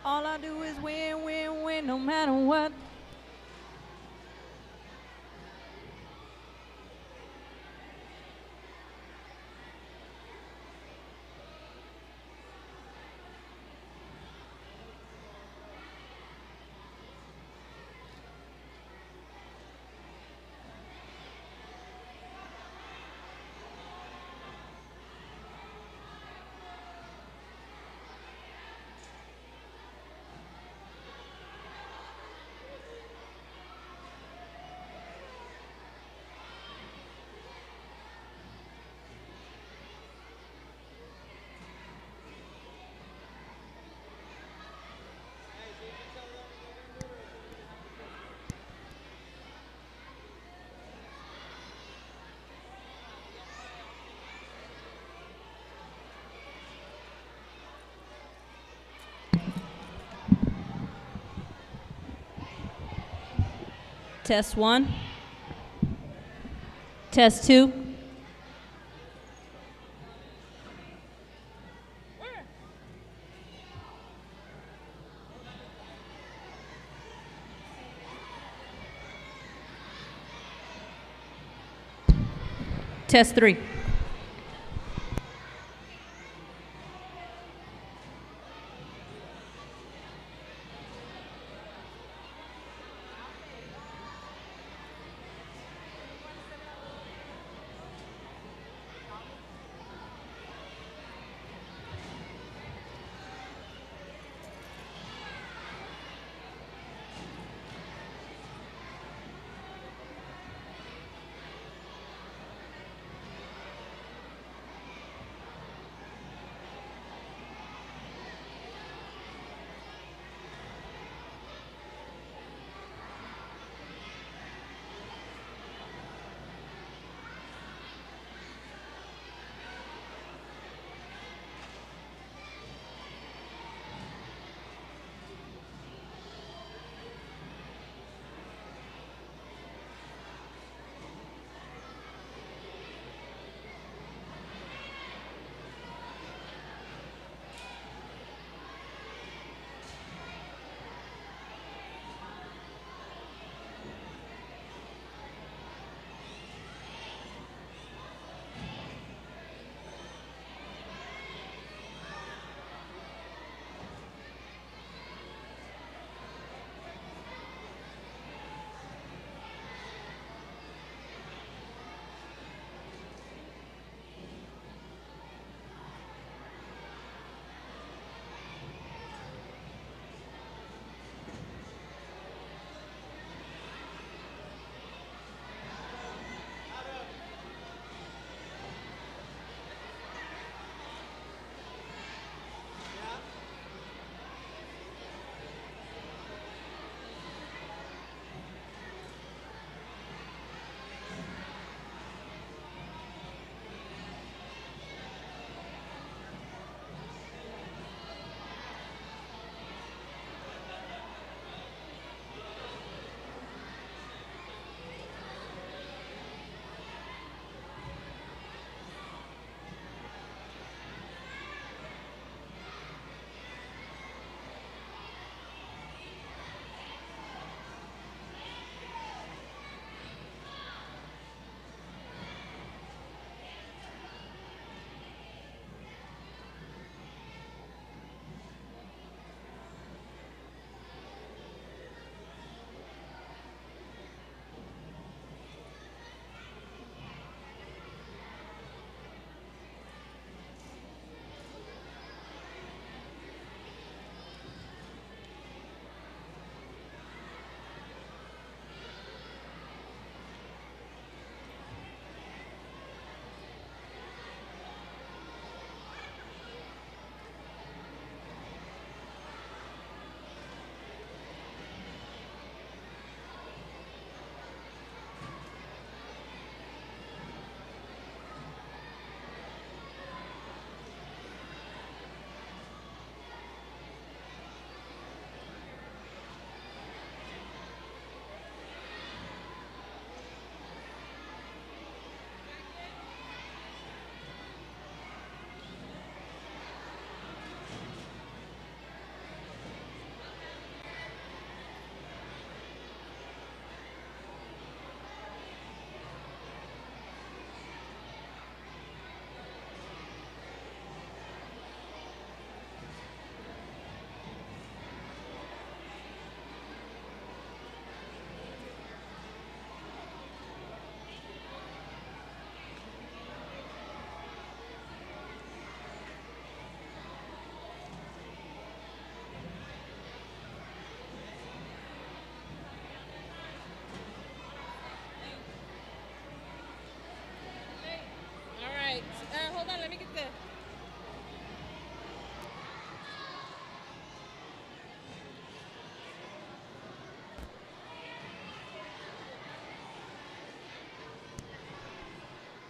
All I do is win, win, win, no matter what. Test 1. Test 2. Test 3.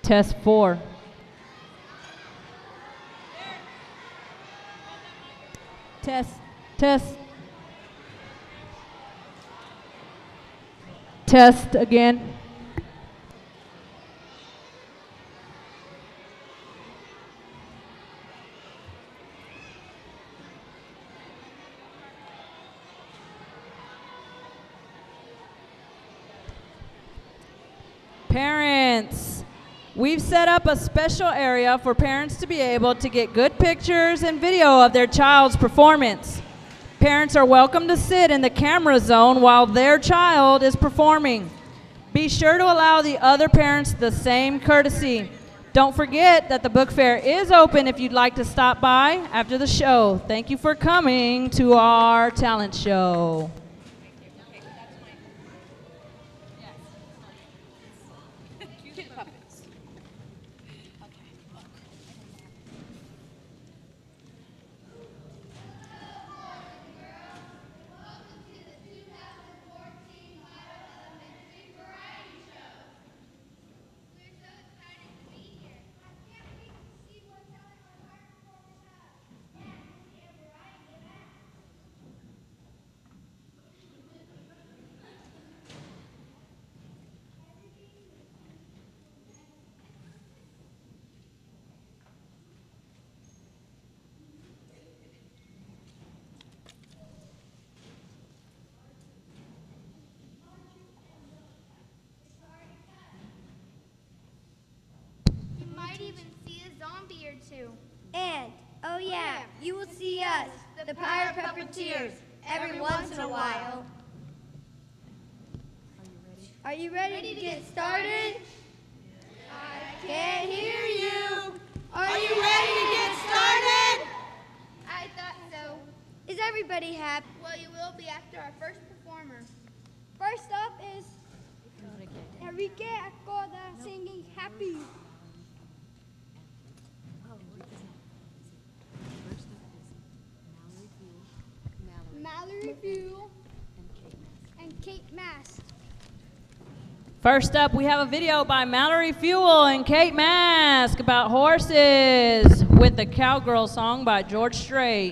Test 4. Test. Test again. Parents, we've set up a special area for parents to be able to get good pictures and video of their child's performance. Parents are welcome to sit in the camera zone while their child is performing. Be sure to allow the other parents the same courtesy. Don't forget that the book fair is open if you'd like to stop by after the show. Thank you for coming to our talent show. And, oh yeah, you will see us, the Pirate Puppeteers, every once in a while. Are you ready to get started? I can't hear you. Are you ready to get started? I thought so. Is everybody happy? Well, you will be after our first performer. First up is Enrique Acosta singing Happy. Mallory Fuel and Kate Mast. First up, we have a video by Mallory Fuel and Kate Mask about horses with the Cowgirl song by George Strait.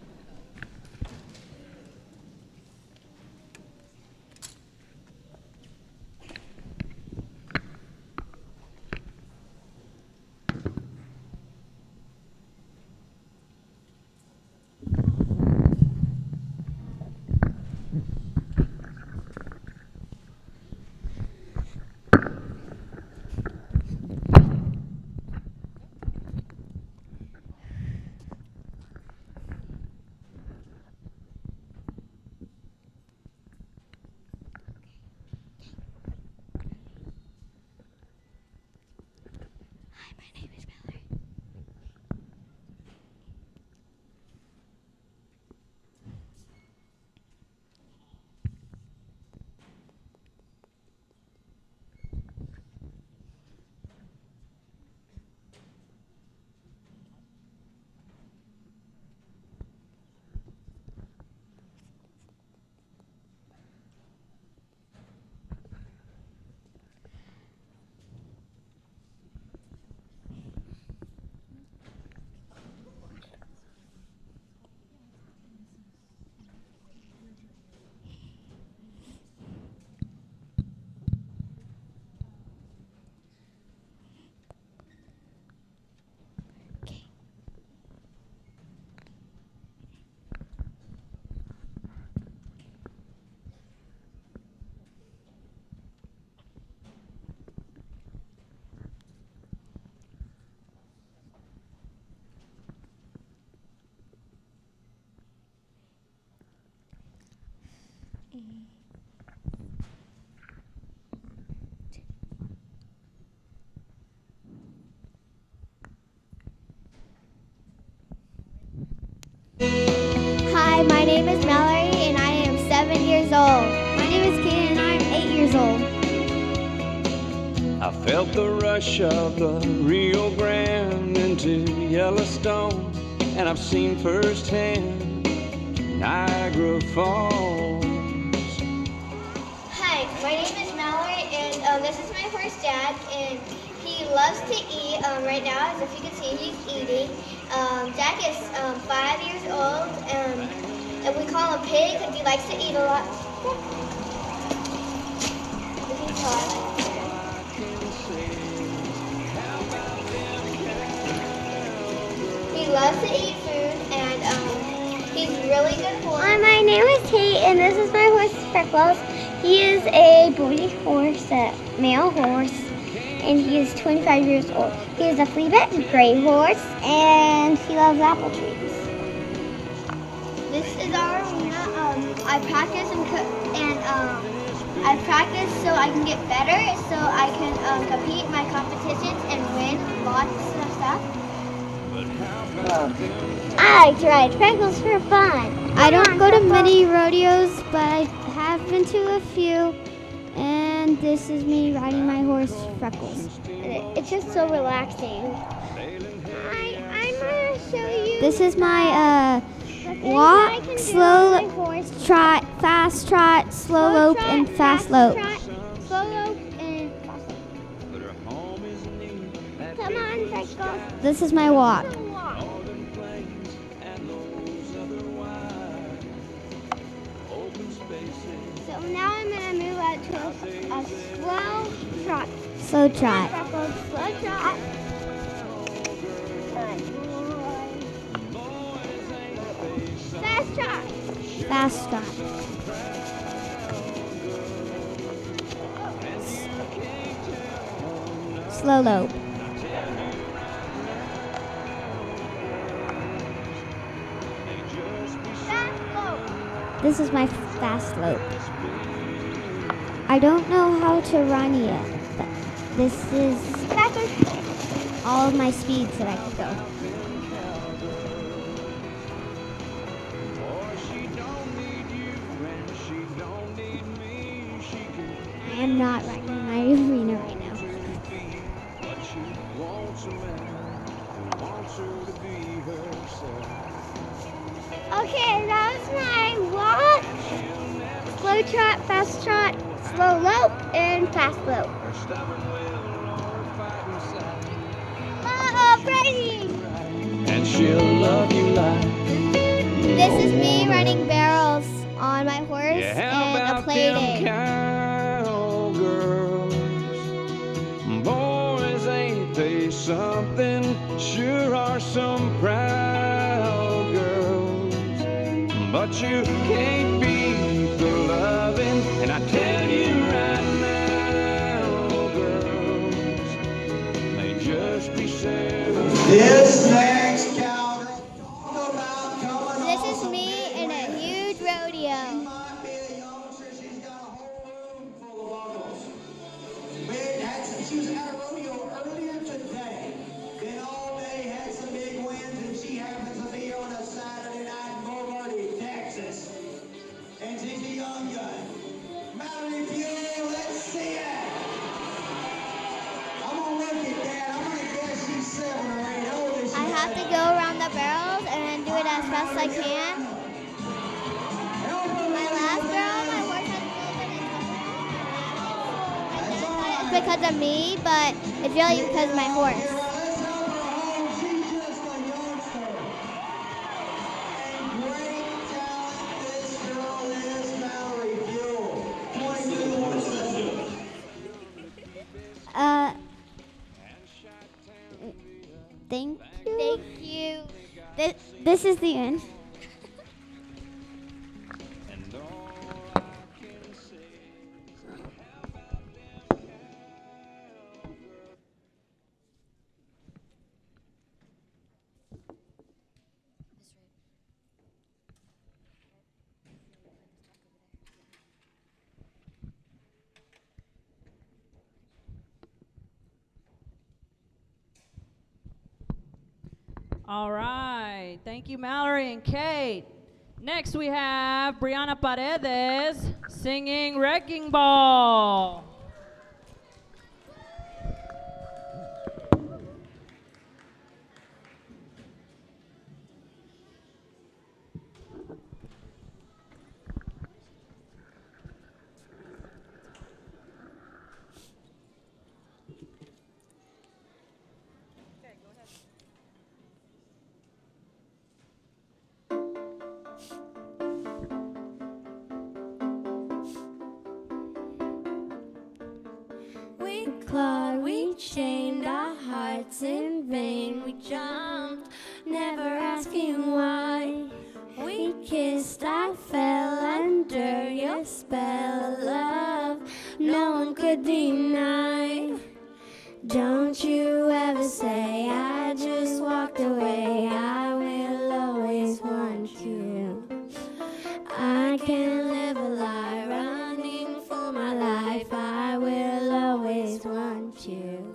Hi, my name is Mallory and I am 7 years old. My name is Kate and I am 8 years old. I felt the rush of the Rio Grande into Yellowstone, and I've seen firsthand Niagara Falls. Hi, my name is Mallory and this is my horse Jack, and he He loves to eat. Right now, as if you can see, he's eating. Jack is 5 years old, and we call him Pig because he likes to eat a lot. This is how I like it. He loves to eat food, and he's really good for it. My name is Kate, and this is my horse, Freckles. He is a boy horse, a male horse, and he is 25 years old. He is a flea-bitten gray horse, and he loves apple trees. This is our arena. I practice and I practice so I can get better, so I can compete in my competitions and win lots of stuff. I like to ride Freckles for fun. I don't go to many rodeos, but I have been to a few. And this is me riding my horse, Freckles. It's just so relaxing. I'm going to show you. This is my walk, slow trot, fast trot, slow lope, and fast lope. Slow lope and fast lope. Come on, Freckles. This is my walk. So now I'm going to move out to a slow trot. Slow trot. Freckles, slow trot. Fast trot. Fast trot. Slow lope. Fast lope. This is my fast lope. I don't know how to run yet, but this is all of my speeds that I could go. I am not riding my arena right now. Okay, that was my walk, slow trot, fast trot, slow lope, and fast lope. Brady! And she'll love you like. This is me running barrels on my horse Yeah, how and a about play them day. cowgirls? Boys, ain't they something? Sure are some proud girls. But you can't beat the loving, and I tell you right now, girls, they just be saying. This next cowgirl about coming This on is me in a huge rodeo. might be a youngster. She's got a whole room full of uncles. She was at a rodeo earlier today. Then all day had some big wins, and she happens to be here on a Saturday night in Boulevardy, Texas. And she's a young gun. Mallory Buell, let's see it. I'm gonna look at that. I'm gonna guess she's 7 or 8. How old is she? I have to go around the barrels and do it as fast as I can. My last barrel, my horse has a little bit of trouble. It's because of me, but it's really because of my horse. Let's help her home. She's just a youngster. And great talent this girl is, Mallory Buell. 22 horses. Thank you. Thank you. This is the end. All right. Thank you, Mallory and Kate. Next, we have Brianna Paredes singing Wrecking Ball. we clawed, we chained our hearts in vain. We jumped, never asking why. We kissed, I fell under your spell of love. No one could deny. Don't you ever say I just walked away. I will always want you. I can't live a lie, running for my life. I will always want you.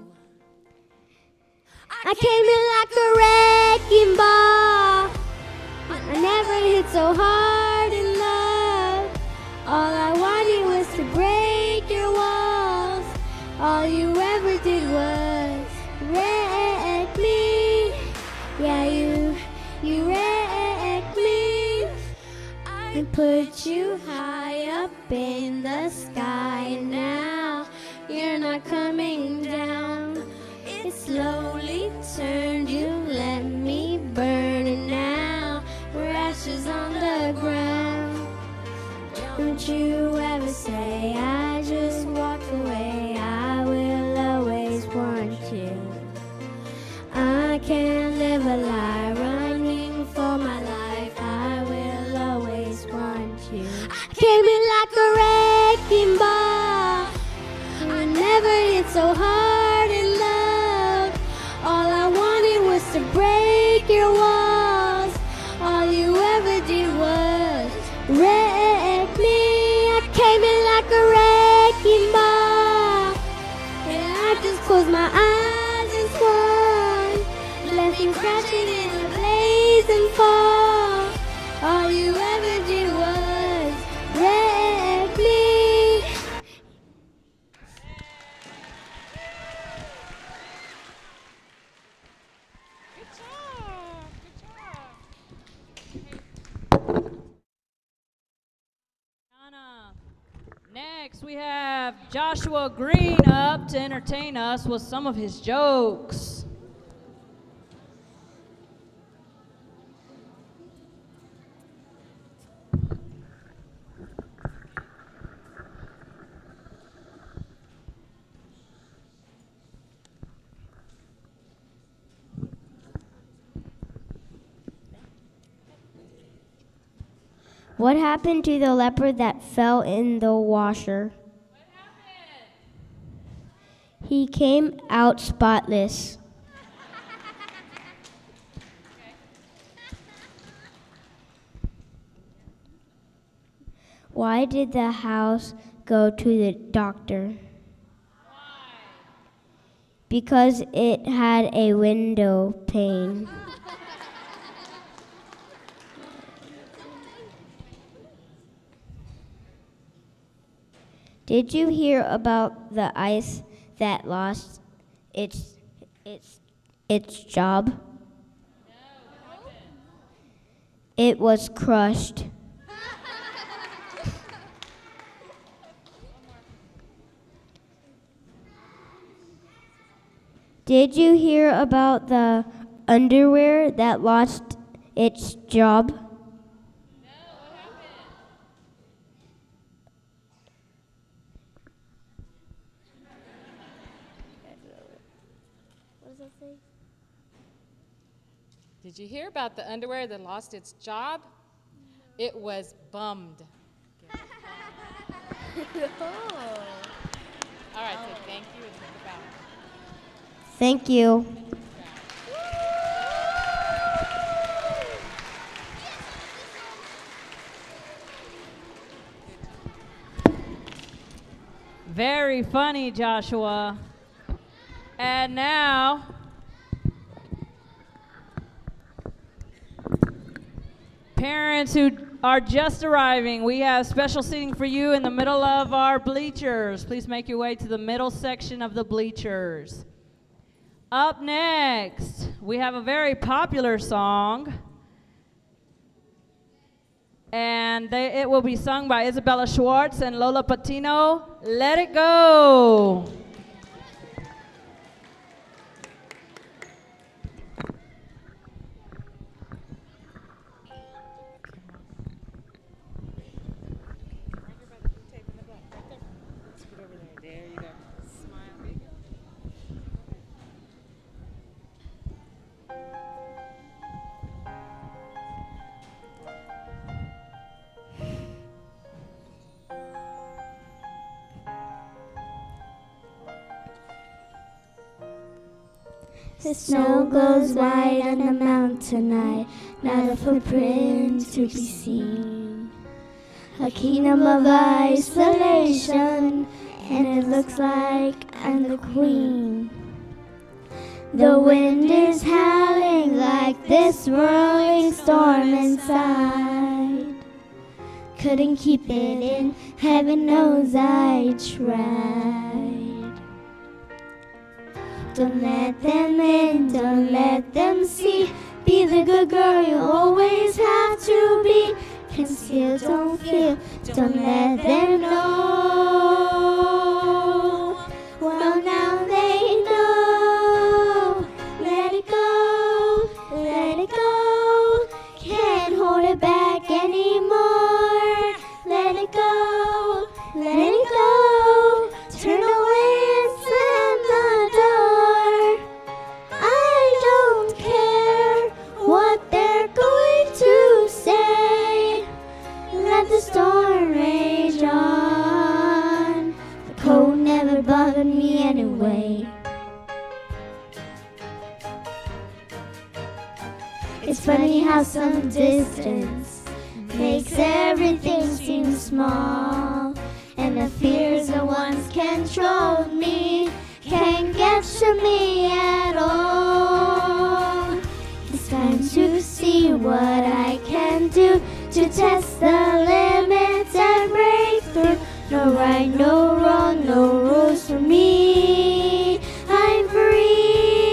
I came in like a wrecking ball. I never hit so hard in love. All I wanted was to break your walls. All you ever did was wreck me. Yeah, you wrecked me. And put you high up in the sky. And now you're not coming down. It slowly turned, you let me burn. And now we're ashes on the ground. Don't you ever say I just walked away. I will always want you. I can't live a lie, running for my life. I will always want you. I came in like a wrecking ball. I never hit so hard in love. All I wanted was to break your walls. All you ever did was wreck me. I came in like a wrecking ball. And I just closed my eyes and swung. Left you crashing in a blazing fall. All you ever did was wreck me. Next, we have Joshua Green up to entertain us with some of his jokes. What happened to the leopard that fell in the washer? What happened? He came out spotless. Why did the house go to the doctor? Why? Because it had a window pane. Did you hear about the ice that lost its job? No, what happened? It was crushed. Did you hear about the underwear that lost its job? No, what happened? What does that say? Did you hear about the underwear that lost its job? No. It was bummed. All right, so thank you and think about it. Thank you. Very funny, Joshua. And now, parents who are just arriving, we have special seating for you in the middle of our bleachers. Please make your way to the middle section of the bleachers. Up next, we have a very popular song. And it will be sung by Isabella Schwartz and Lola Patino. Let It Go. There you go. Smile. The snow glows white on the mountain tonight, not a footprint to be seen. A kingdom of isolation, and it looks like I'm the queen. The wind is howling like this rolling storm inside. Couldn't keep it in, heaven knows I tried. Don't let them in, don't let them see. Be the good girl you always have to be. Conceal, don't feel, don't let them know. Well, now they know. Let it go, let it go. Can't hold it back anymore. Let it go, let it go. Turn away and slam the door. I don't care what they're going to say. Let the storm rage on. The cold never bothered me anyway. It's funny how some distance makes everything seem small, and the fears that once controlled me can't get to me at all. It's time to see what I can do to test the limits and break through. No right, no wrong, no rules for me. I'm free.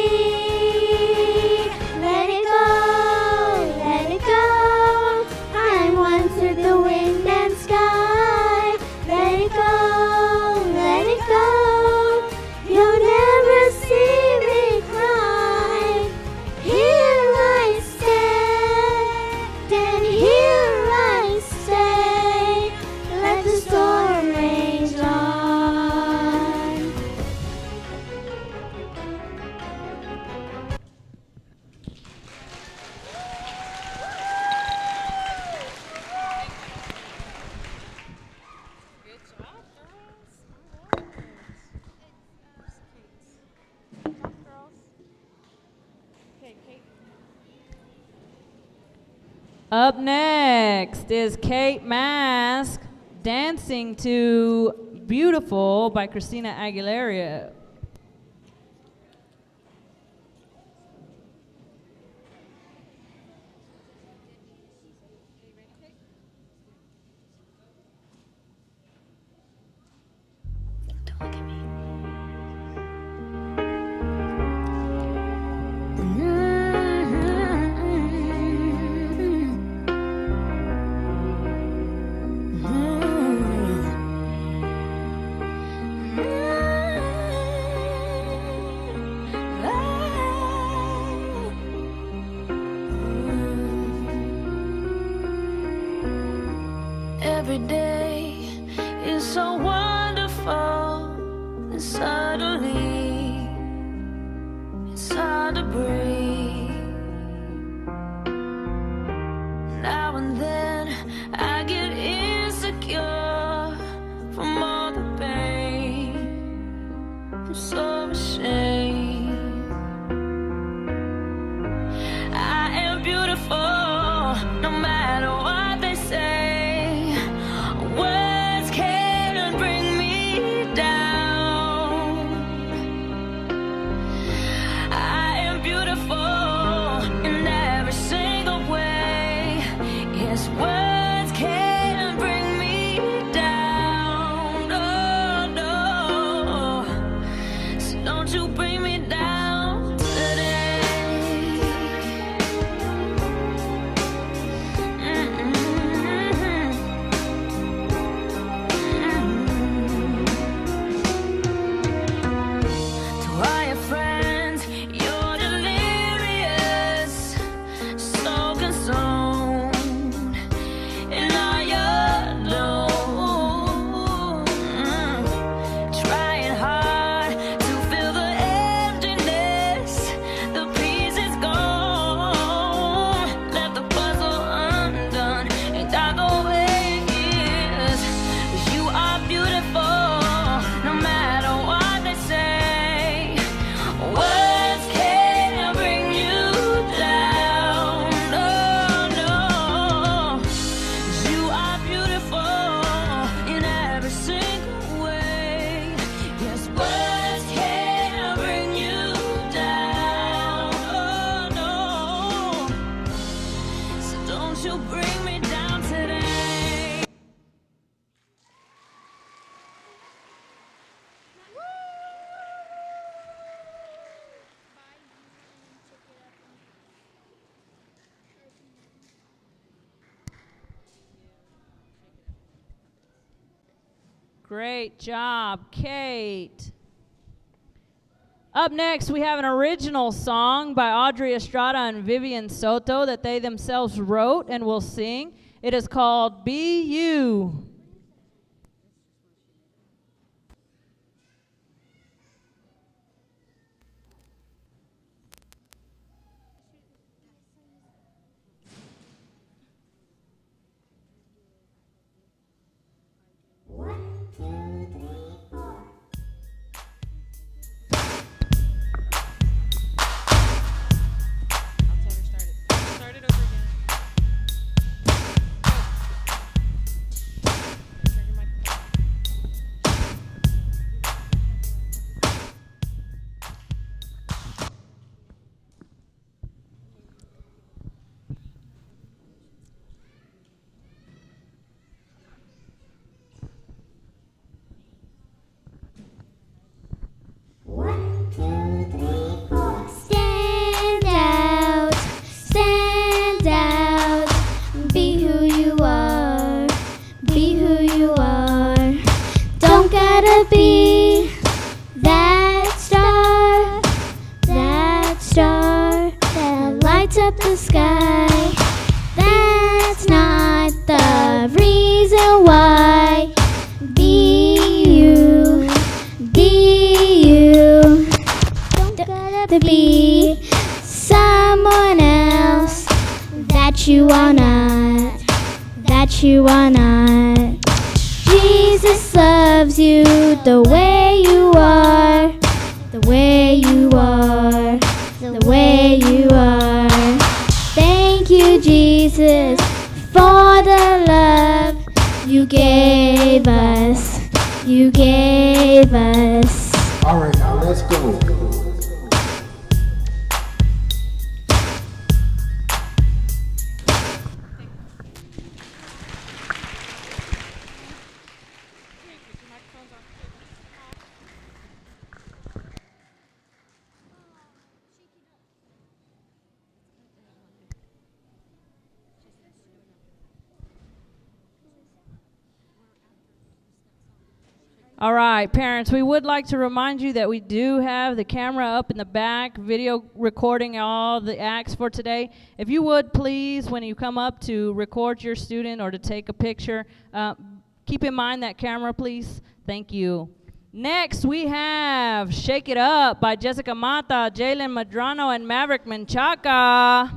Let it go, let it go. I'm one through the wind and sky. Let it go, let it go. You'll never see me cry. Here I stand, and here I stay. Let the storm rage on. Good job, girls. All right. Okay, Kate. Up next is Kate Mask dancing to Beautiful by Christina Aguilera. Every day is so wonderful, and suddenly it's hard to breathe. Now and then I get insecure from all the pain. I'm so ashamed. I am beautiful, no matter what they say. Words can't bring me down. I am beautiful. won't you bring me down today? Great job, Kate. Up next, we have an original song by Audrey Estrada and Vivian Soto that they themselves wrote and will sing. It is called Be You. Stand out, be who you are, be who you are. Don't gotta be that star that lights up the sky. That's not the reason why. Be you, be you. Don't gotta be someone else that you are not, that you are not. Jesus loves you the way you are, the way you are, the way you are. Thank you, Jesus, for the love you gave us, you gave us. All right, now let's go. All right, parents, we would like to remind you that we do have the camera up in the back, video recording all the acts for today. If you would, please, when you come up to record your student or to take a picture, keep in mind that camera, please. Thank you. Next, we have Shake It Up by Jessica Mata, Jalen Madrano, and Maverick Menchaca.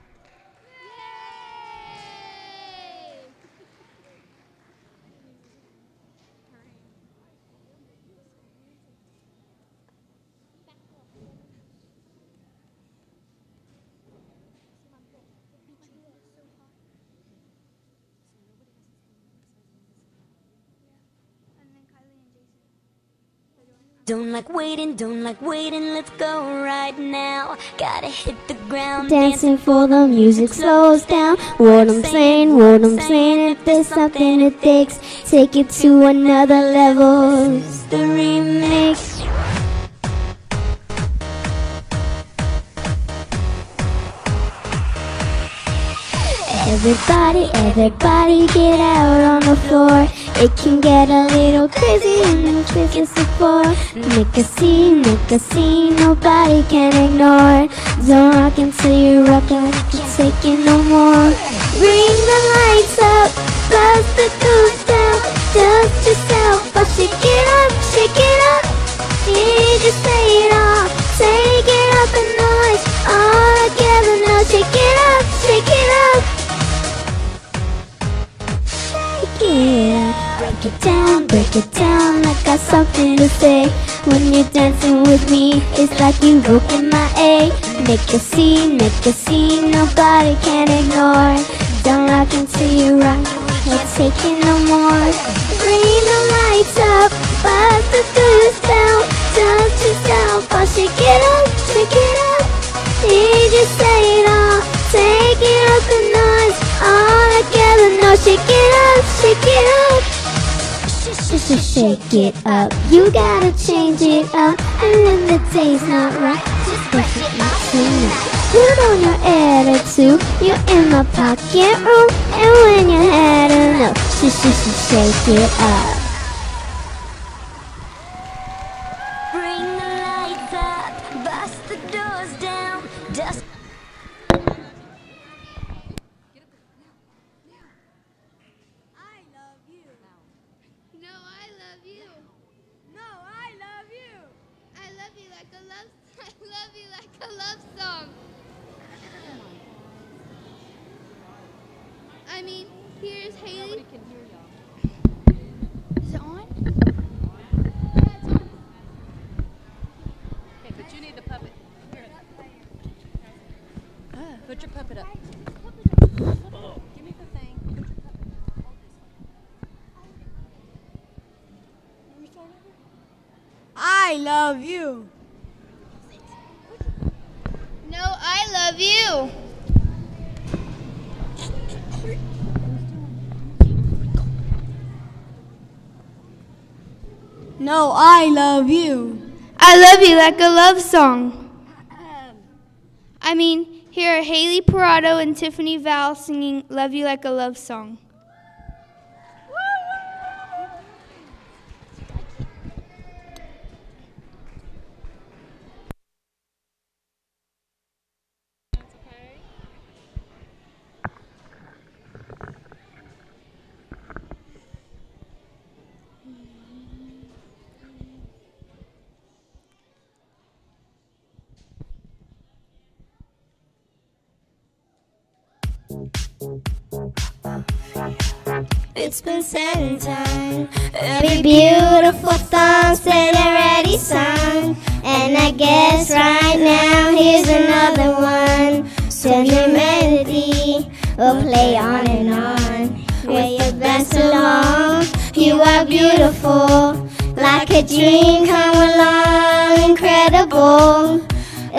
Don't like waiting, let's go right now. Gotta hit the ground. Dancing for the music slows down. What I'm saying, if there's something it takes, take it to another level. It's the remix. Everybody get out on the floor. It can get a little crazy in the business before. Make a scene, nobody can ignore. Don't rock until you rock out, you can't take it no more. Bring the lights up, buzz the goose down. Dust yourself, but shake it up, shake it up. DJ say it all, take it up a notch. All together now, shake it up, shake it up. Yeah, break it down, I got something to say. When you're dancing with me, it's like you broken my A. Make a scene, nobody can ignore. Don't rock until you rock, let's take it no more. Bring the lights up, buzz the goose down. Dust yourself, but shake it up, shake it up. DJ say it all, take it up a notch. shake it up. You gotta change it up. And when the day's not right, just push it into it. Put on your attitude. You're in my pocket room. And when you had enough, shake it up. Bring the lights up, bust the doors down, dust. No, I love you. No, I love you. I love you like a love. I love you like a love song. I mean, here's Haley. Nobody can hear y'all. Is it on? Okay, but you need the puppet. Here. Put your puppet up. Give me the thing. Put your puppet up. Hold this one. I love you. No, I love you. No, I love you. I love you like a love song. I mean, here are Haley Parado and Tiffany Val singing Love You Like a Love Song. It's been said in time. Every beautiful song said already sung. And I guess right now here's another one. So your melody will play on and on. With the best along, you are beautiful. Like a dream come along, incredible. A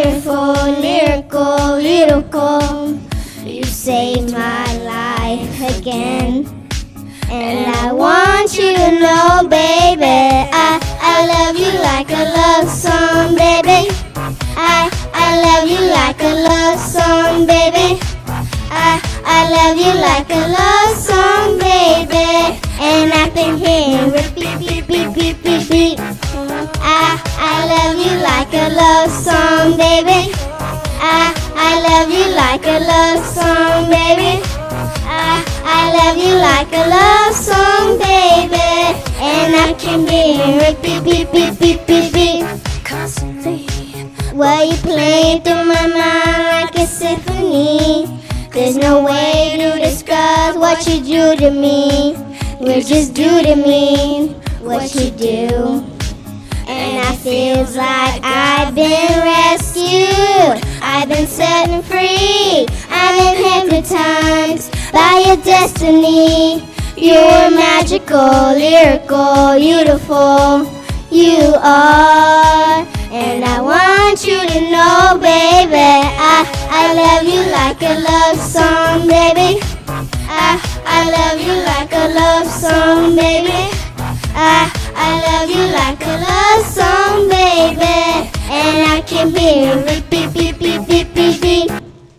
lyrical. You saved my life again. And I want you to know, baby, I love you like a love song, baby. I love you like a love song, baby. I love you like a love song, baby. And I can hear it beep, beep, beep, beep, beep, beep. I love you like a love song, baby. I love you like a love song, baby. I love you like a love song, baby. And I can hear it beep, beep, beep, beep, beep, beep. Constantly. Well, you play through my mind like a symphony. There's no way to describe what you do to me. You just do to me what you do. And I feels like I've been rescued. I've been set free. I've been hypnotized by your destiny. You're magical, lyrical, beautiful. You are. And I want you to know, baby, I love you like a love song, baby. I love you like a love song, baby. I love you like a love song, baby. And I can hear it beep, beep, beep, beep, beep, beep.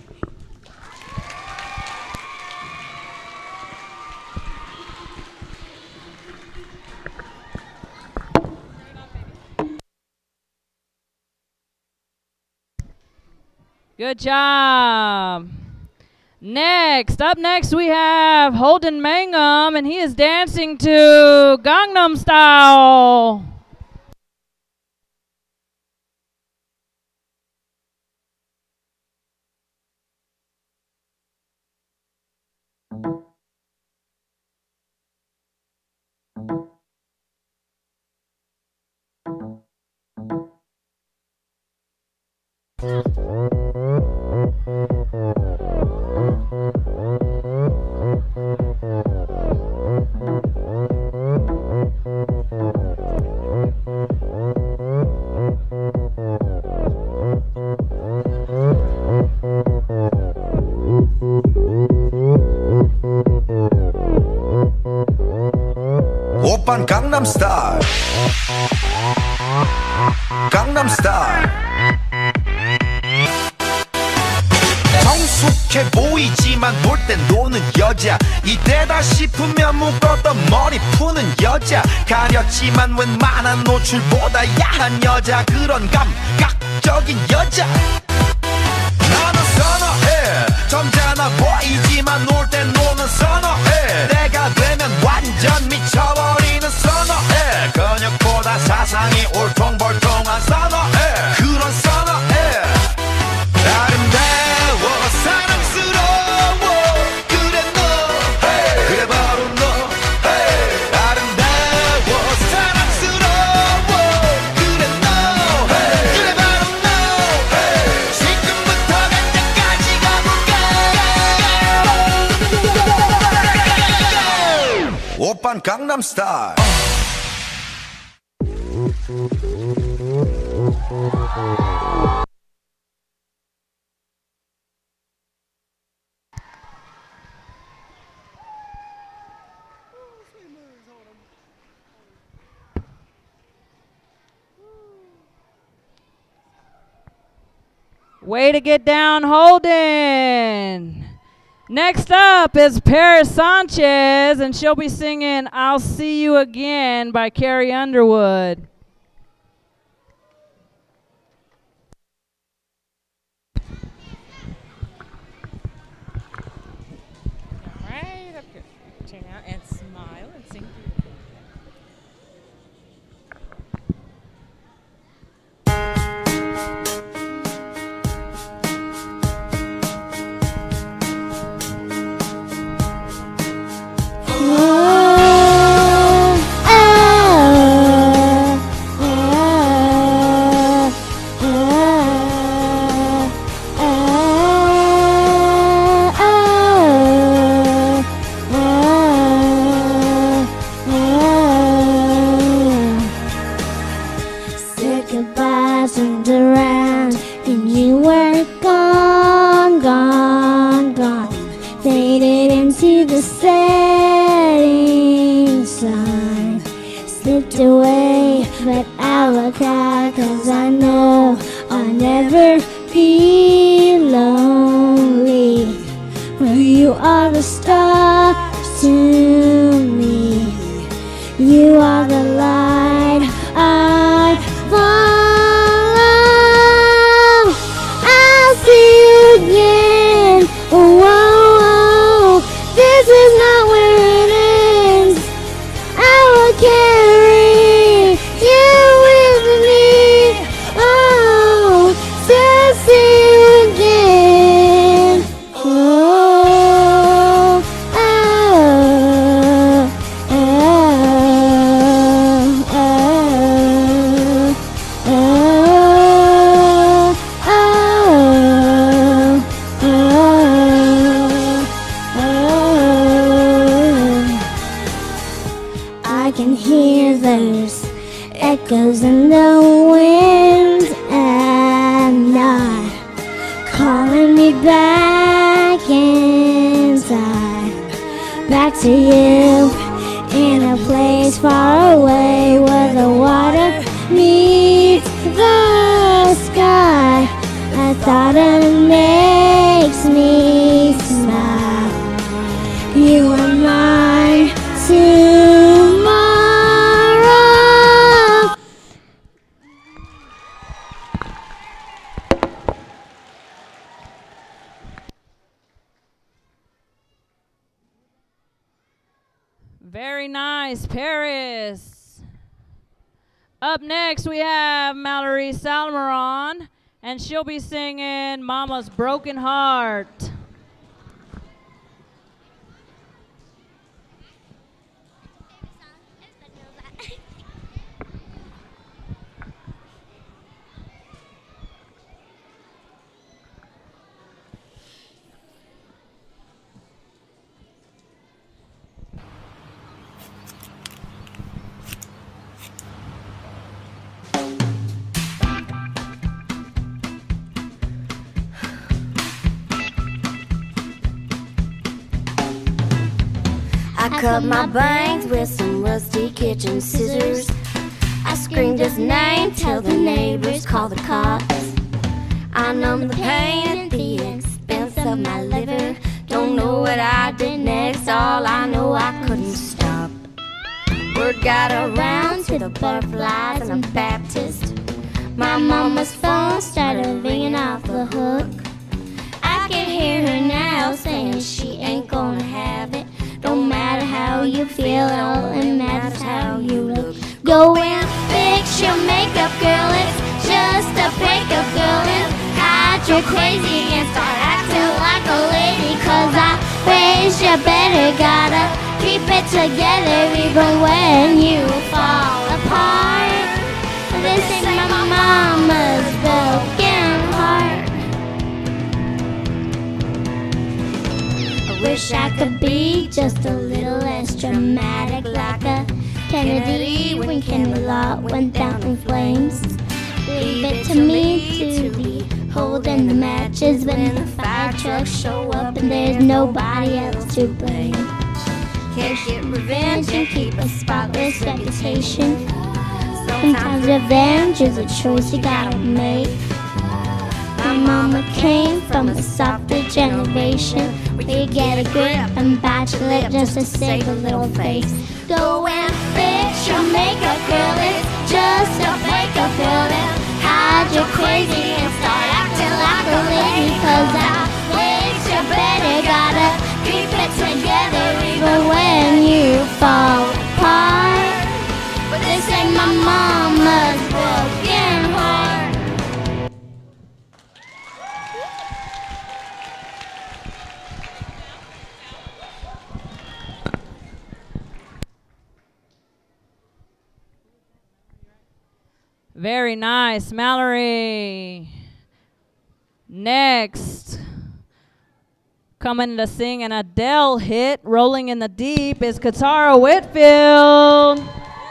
Good job. Up next we have Holden Mangum, and he is dancing to Gangnam Style. 오빤 강남스타일 강남스타일 성숙해 보이지만 볼 땐 노는 여자 이때다 싶으면 묶었던 머리 푸는 여자 가렸지만 웬만한 노출보다 야한 여자 그런 감각적인 여자 나는 선어해 점잖아 보이지만 놀 땐 노는 선어해 내가 되면 완전 미쳐버리는 선어해 근육보다 사상이 울퉁불퉁한 선어해 그런 선어해 아름다워 사랑스러워 그래 너 hey. 그래 바로 너 hey. 아름다워 사랑스러워 그래 너 hey. 그래 바로 너 hey. 지금부터 갈 때까지 가볼까 오빤 강남스타일 Way to get down, Holden. Next up is Paris Sanchez, and she'll be singing I'll See You Again by Carrie Underwood. Right up here. Turn out and smile and sing through. Said goodbye, turned around, and you were gone, gone, gone. Faded into the setting sun. Slipped away, but I look out, 'cause I know I'll never be lonely. For you are the stars to me. You are the light I follow. I'll see you again. Oh, oh, oh. This is not where it ends. I will carry you with me. Oh, to see you again. Oh, oh, oh, oh, oh, I can hear those echoes in the wind at night, calling me back in time, back to you, in a place far away where the water meets the sky. I thought it makes me smile. You are mine tomorrow. Very nice, Paris. Up next, we have Mallory Salmeron, and she'll be singing Mama's Broken Heart. I cut my bangs with some rusty kitchen scissors. I screamed his name till the neighbors called the cops. I numbed the pain at the expense of my liver. Don't know what I did next, all I know I couldn't stop. Word got around to the butterflies and the Baptist. My mama's phone started ringing off the hook. I can hear her now saying she ain't gonna have it. Don't matter how you feel, it only matters how you look. Go and fix your makeup, girl, it's just a breakup, girl, and hide your crazy and start acting like a lady. Cause I raised you better, gotta keep it together even when you fall apart. This ain't my mama's broken heart. I wish I could be just a little less dramatic, like a Kennedy when Camelot went down in flames. Leave it to me to be holding the matches when the fire trucks show up and there's nobody else to blame. Can't get revenge and keep a spotless reputation. Sometimes revenge is a choice you gotta make. My mama came from a softer generation where you get a grip and bite your lip just to save a little face. Go and fix your makeup, girl, it's just a breakup, girl, and hide your crazy and start acting like a lady. Cause I wish you better, gotta keep it together even when you fall apart. But this ain't my mama's broken heart. Very nice, Mallory. Next, coming to sing an Adele hit, Rolling in the Deep, is Katara Whitfield.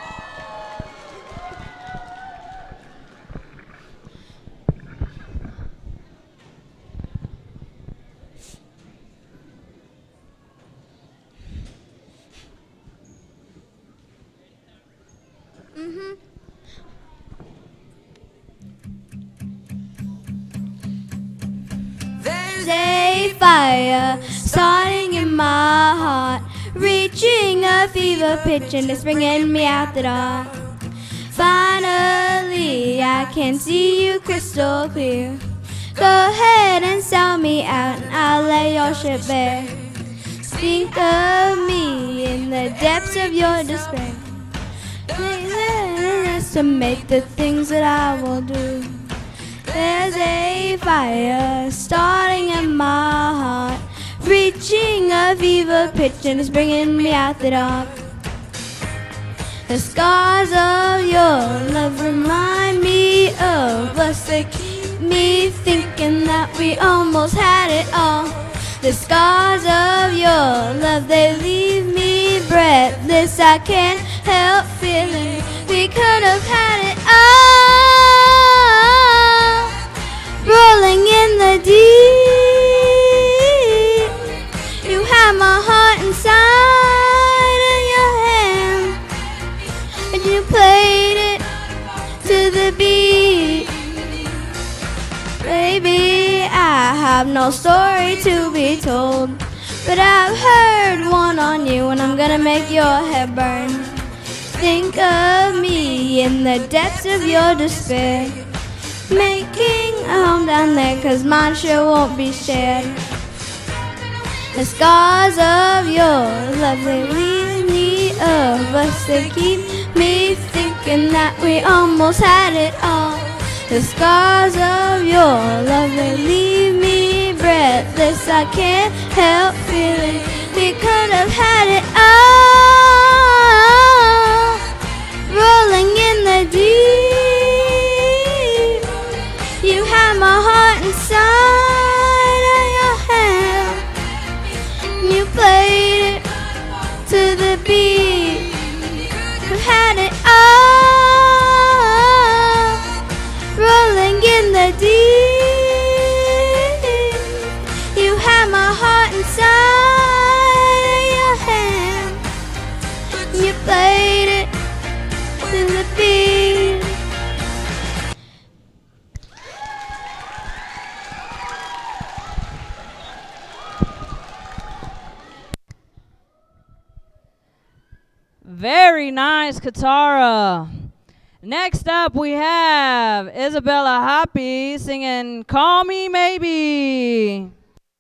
There's a fire starting in my heart, reaching a fever pitch and it's bringing me out the dark. Finally, I can see you crystal clear. Go ahead and sell me out and I'll lay your ship bare. Think of me in the depths of your despair. To make the things that I will do. There's a fire starting in my heart, reaching a fever pitch and it's bringing me out the dark. The scars of your love remind me of us. They keep me thinking that we almost had it all. The scars of your love, they leave me breathless. I can't help feeling we could have had it all. Rolling in the deep, you had my heart inside of your hand, and you played it to the beat. Baby, I have no story to be told, but I've heard one on you and I'm gonna make your head burn. Think of me in the depths of your despair, making a home down there, cause mine sure won't be shared. The scars of your love, they leave me of us. They keep me thinking that we almost had it all. The scars of your love, they leave me breathless. I can't help feeling we could have had it all. Rolling in the deep, you had my heart inside of your hand. You played it to the beat. You had it all. Rolling in the deep, you had my heart inside of your hand. Very nice, Katara. Next up, we have Isabella Hoppy singing Call Me Maybe.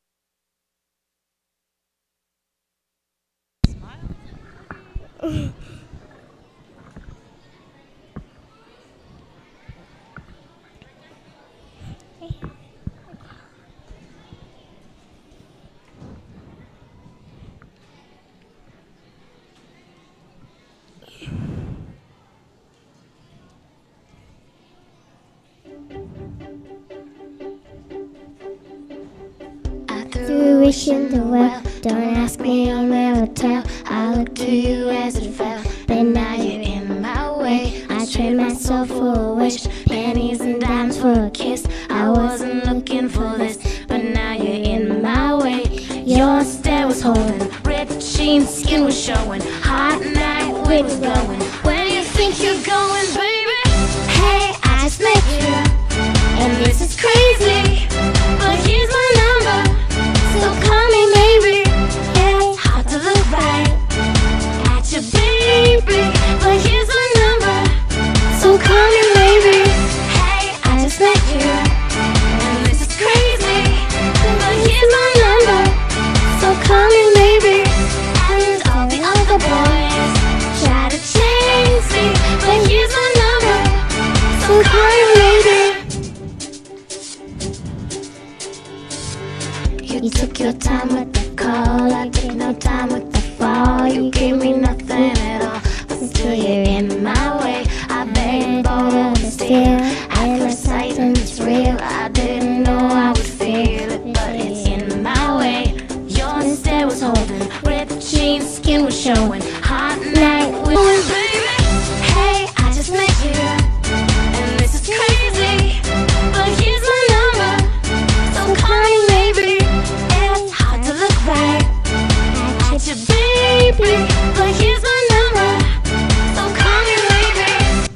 Through wishing the well, don't ask me, I'll never tell. I look to you as it fell, but now you're in my way. I trade my soul for a wish, pennies and dimes for a kiss. I wasn't looking for this, but now you're in my way. Your stare was holding, red jeans, skin was showing. Hot night, wind was blowing. Where do you think you're going, baby? Hey, I just met you, and this is crazy, but here's my number. So call me maybe. Yeah, it's hard to look right at your baby, but here's my number. So call me maybe. Hey, I just met you, and this is crazy, but here's my number. So call me maybe. And all the other boys try to chase me, but here's my number. So call me maybe. You took your time with the call, I took no time with the fall. You gave me nothing at all, but still you're in my way. I begged, but still I first sight and it's real. I didn't know I would feel it, but it's in my way. Your stare was holding, red jeans, skin was showing. Hot night, wind, baby. Hey, I just met you, and this is crazy, but here's my number. So call me maybe. Right at your baby, but here's my number. So call me maybe.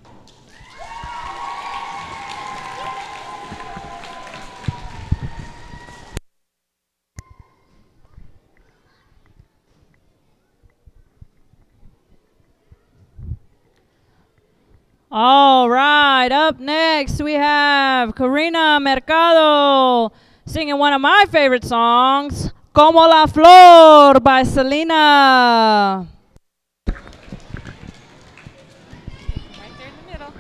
All right, up next we have Karina Mercado singing one of my favorite songs, Como la Flor by Selena. Right there in the middle.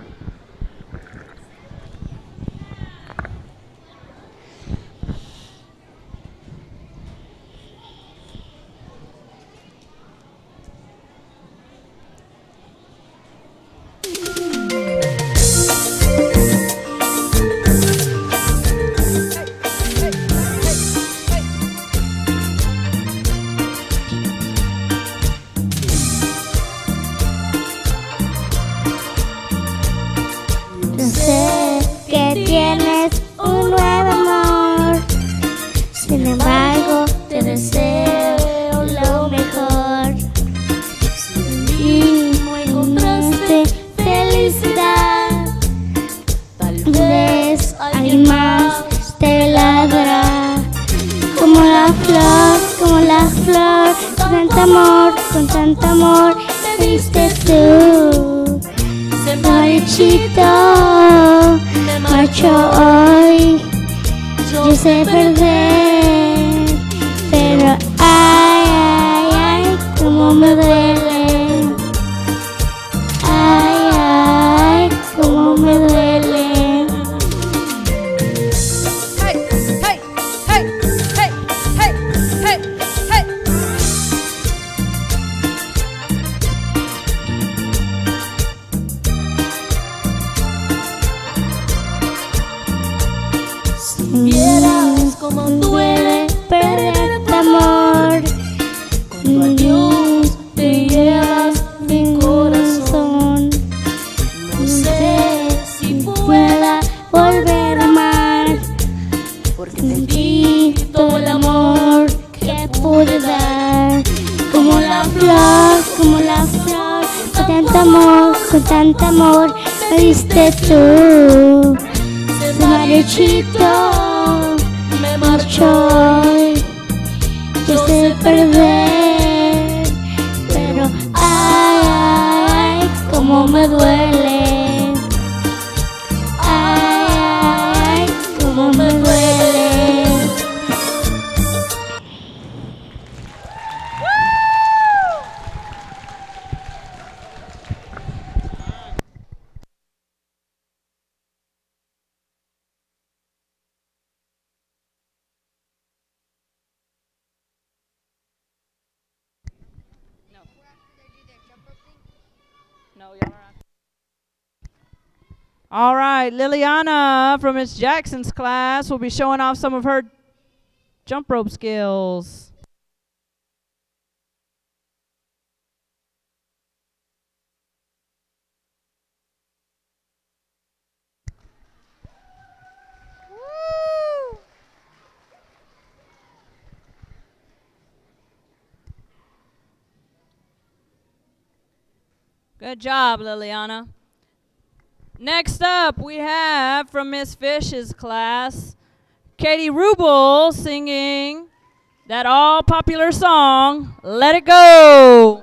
Sé que tienes un nuevo amor, sin embargo te deseo lo mejor. Y no encontraste felicidad, tal vez alguien más te ladra. Como la flor, con tanto amor, me diste tú. Marichito, me marcho hoy, yo sé perder, pero ay, ay, ay, cómo me duele, ay, ay, cómo me duele. Hey, hey, hey, hey, hey, hey, hey. Vieras cómo duele perder tu amor, cuando a Dios te llevas mi corazón. No sé si pueda volver a amar, porque te di todo el amor que pude dar. Como la flor, con tanto amor, me diste tú. Marichito, me marcho hoy, yo sé perder, pero ay, como me duele. Ay, como me duele. No, y'all are. All right, Liliana from Miss Jackson's class will be showing off some of her jump rope skills. Good job, Liliana. Next up, we have from Miss Fish's class, Katie Rubel singing that all-popular song, Let It Go.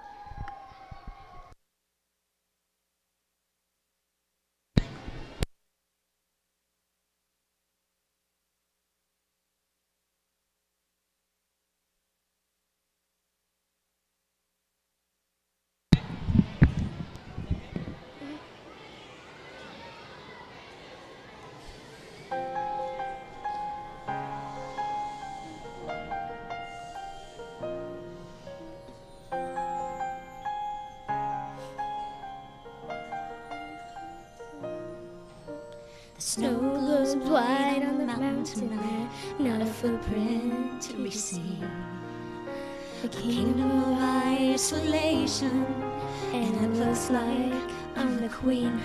The snow glows white on the mountain there, not a footprint to be seen. A kingdom of isolation, and it looks like I'm the queen.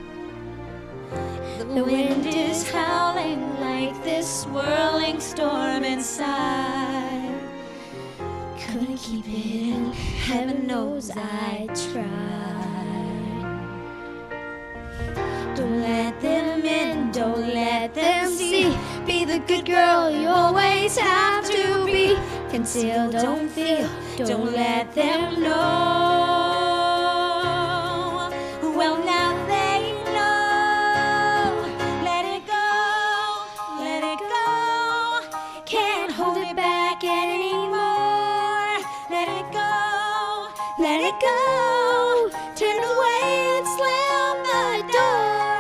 The wind is howling like this swirling storm inside. Couldn't keep it in, heaven knows I tried. Don't let them in, don't let them see. Be the good girl you always have to be. Conceal, don't feel, don't let them know. Well, now they know. Let it go, let it go. Can't hold it back anymore. Let it go, let it go. Turn away and slam the door.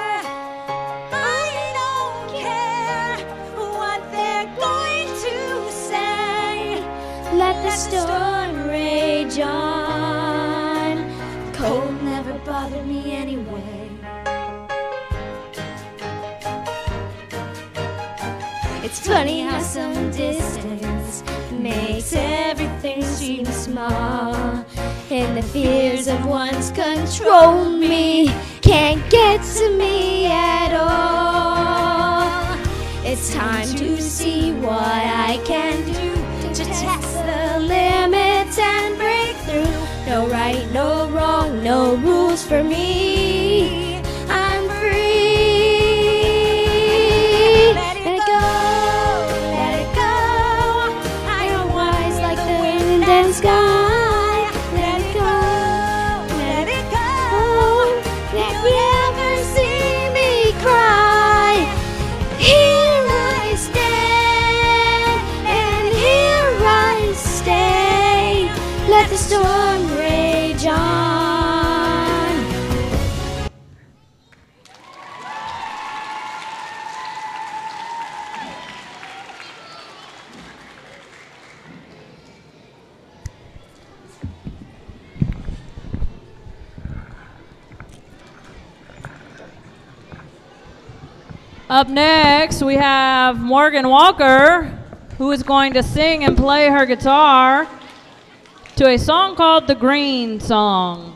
Let the storm rage on. Cold never bothered me anyway. It's funny how some distance makes everything seem small, and the fears of once control me can't get to me at all. It's time to see what I can do to test the limits and break through. No right, no wrong, no rules for me. I'm free. Let it go, let it go. I am wise like the wind and sky. Let it go, let it go. Let me ever see me cry. Here I stand, and here I stay. Let the storm rage on. Up next, we have Morgan Walker, who is going to sing and play her guitar to a song called The Green Song.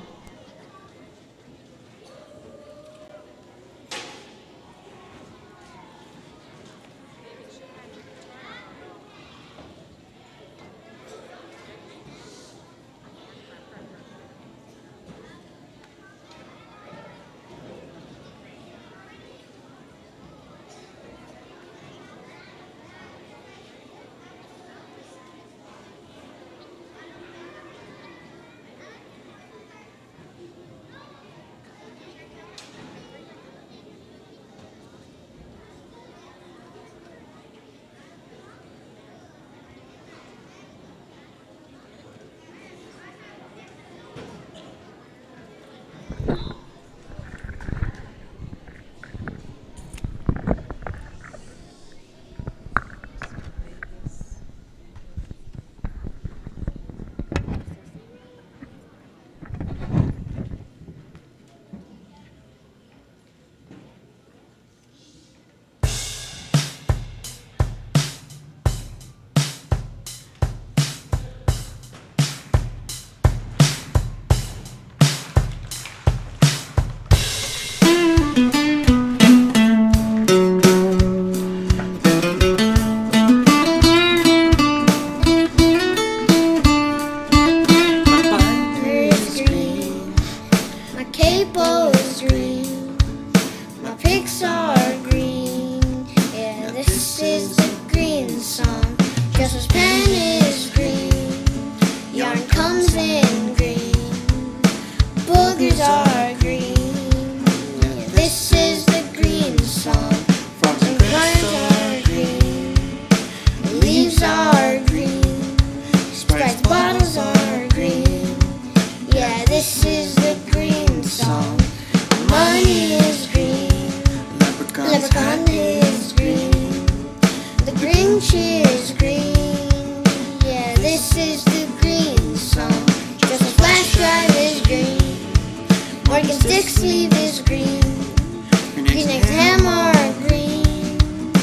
Morgan's dick's leaf is green. Green next to him are green.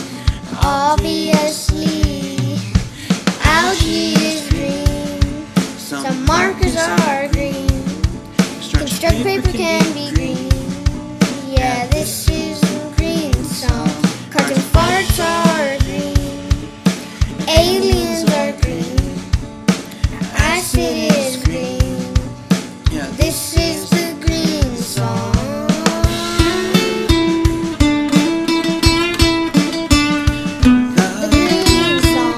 Obviously, algae is green. Some markers are green. Construct paper can be green. Yeah, this is a green song. Cartoon farts are green. Aliens are green. Acid is green. This is the green song. The green song.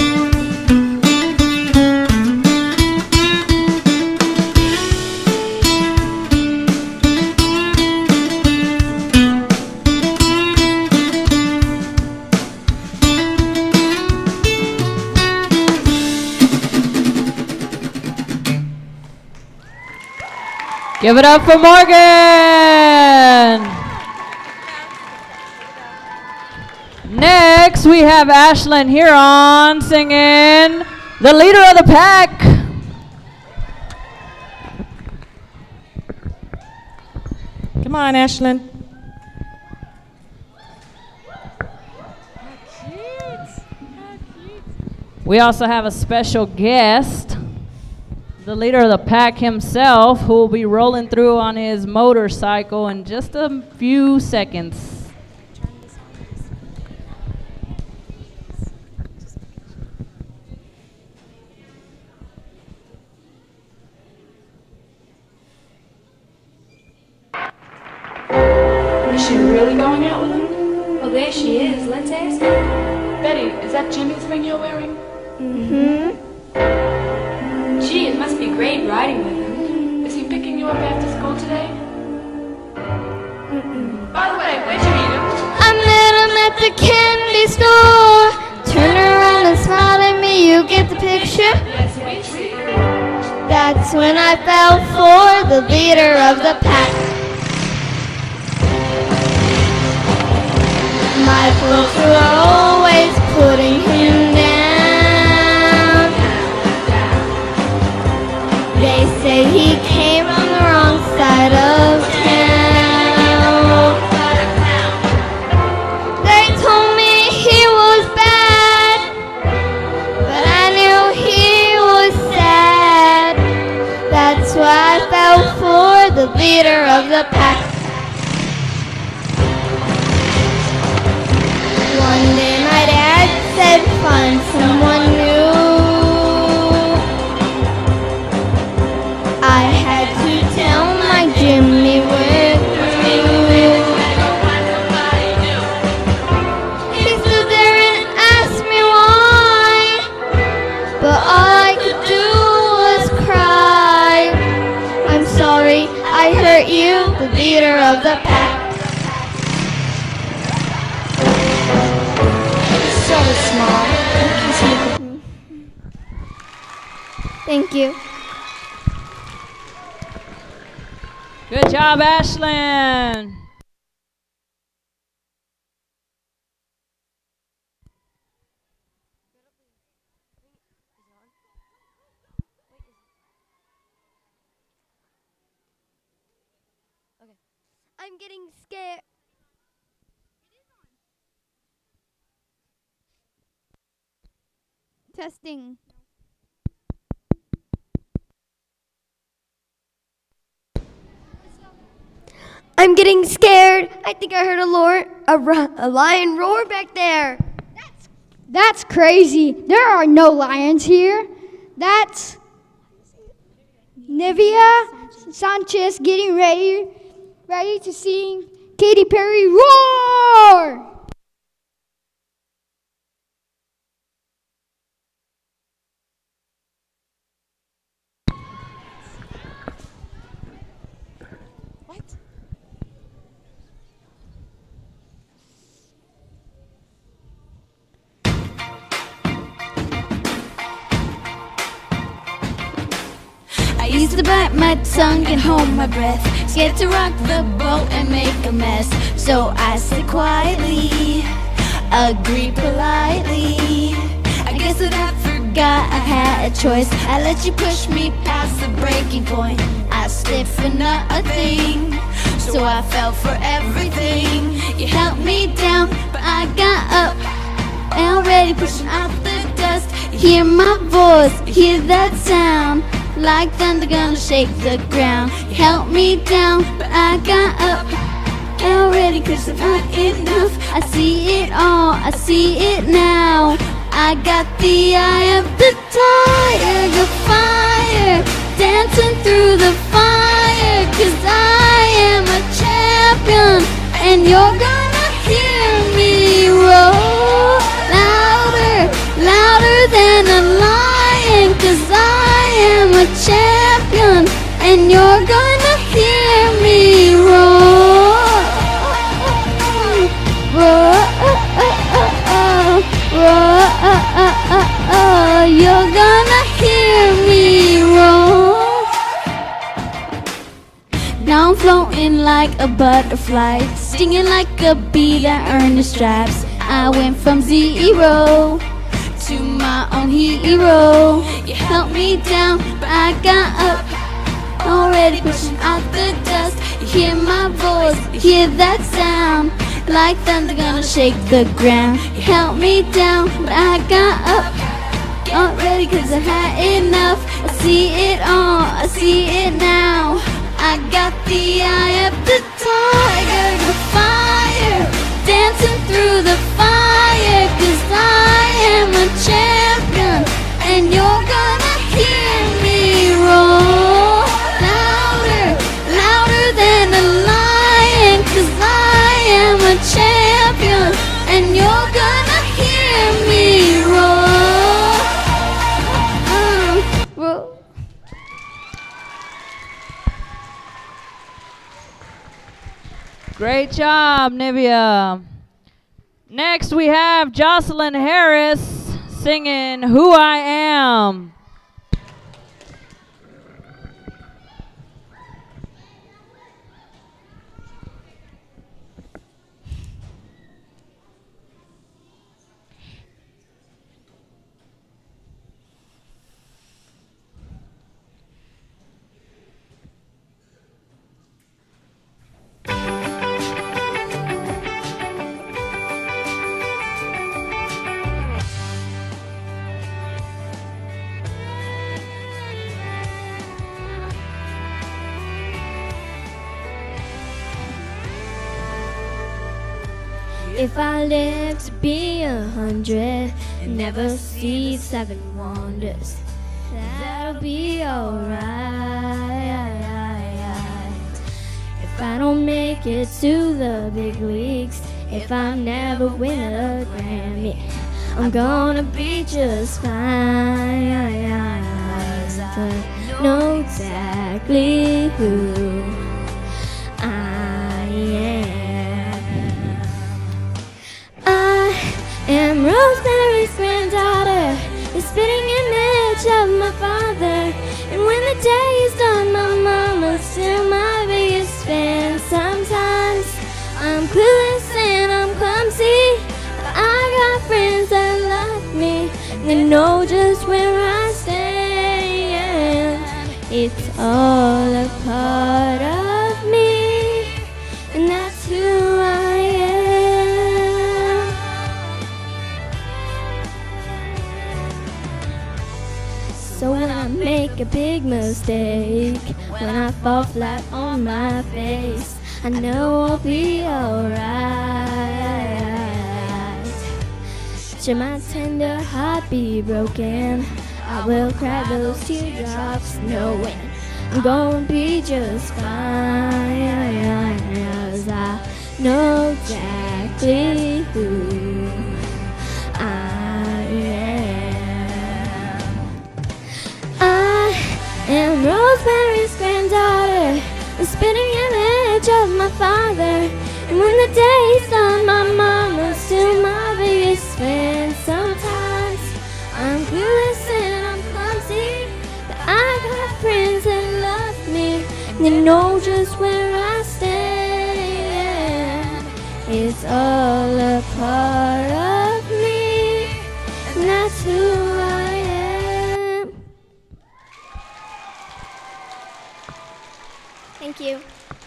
Give it up for Morgan. Next, we have Ashlyn Huron singing The Leader of the Pack. Come on, Ashlyn. We also have a special guest, the leader of the pack himself, who will be rolling through on his motorcycle in just a few seconds. Is she really going out with him? Well, there she is. Let's ask her. Betty, is that Jimmy's ring you're wearing? Mm-hmm. Gee, it must be great riding with him. Is he picking you up after school today? By the way, where'd you meet him? I met him at the candy store. Turn around and smile at me, you get the picture? Yes, we see. That's when I fell for the leader of the pack. My folks were always putting him down. They say he came from the wrong side of town. They told me he was bad, but I knew he was sad. That's why I fell for the leader of the pack. One day my dad said, find someone new. I had to tell my Jimmy we're through. He stood there and asked me why, but all I could do was cry. I'm sorry I hurt you, the leader of the pack. So small. Thank you. Good job, Ashlyn. I'm getting scared. Testing. I'm getting scared. I think I heard a lion roar back there. That's crazy. There are no lions here. That's Nivea Sanchez getting ready to sing Katy Perry Roar. I used to bite my tongue and hold my breath, scared to rock the boat and make a mess. So I said quietly, agreed politely. I guess that I forgot forgot I had a choice. I let you push me past the breaking point. I slipped for nothing, so I fell for everything. You helped me down, but I got up, already pushing out the dust. Hear my voice, hear that sound, like thunder gonna shake the ground. You held me down, but I got up, already cause I'm not enough. I see it all, I see it now. I got the eye of the tiger, the fire, dancing through the fire. Cause I am a champion, and you're gonna hear me roar louder, louder than a lion. Cause I am a champion, and you're gonna hear me roar. Roar, roar, you're gonna hear me roar. Now I'm floating like a butterfly, stinging like a bee that earned the stripes. I went from zero to my own hero. You held me down, but I got up, already pushing out the dust. You hear my voice, hear that sound, like thunder gonna shake the ground. You held me down, but I got up, already cause I've had enough. I see it all, I see it now. I got the eye of the tiger, the fire, dancing through the fire. Cause I am a champion, and you're gonna hear me roar louder, louder than a lion. Cause I am a champion, and you're gonna hear me roar. Roar. Great job, Nivea. Next we have Jocelyn Harris singing Who I Am. If I live to be 100 and never see 7 wonders, that'll be alright. If I don't make it to the big leagues, if I never win a Grammy, I'm gonna be just fine. I know exactly who I am. I am Rosemary's granddaughter, the spitting image of my father. And when the day is done, my mama's still my biggest fan. Sometimes I'm clueless and I'm clumsy, but I got friends that love me. They know just where I stand. It's all a part of me, and that's who I am. So when I make a big mistake, when I fall flat on my face, I know I'll be alright. Should my tender heart be broken, I will cry those teardrops knowing I'm gonna be just fine. 'Cause I know exactly who I am. I am Rosemary's granddaughter, the spitting image of my father. And when the day's done, my mama's still my biggest fan. Sometimes I'm clueless and I'm clumsy, but I got friends that love me. They know just where I stand. It's all a part of me, and that's who I am. Thank you.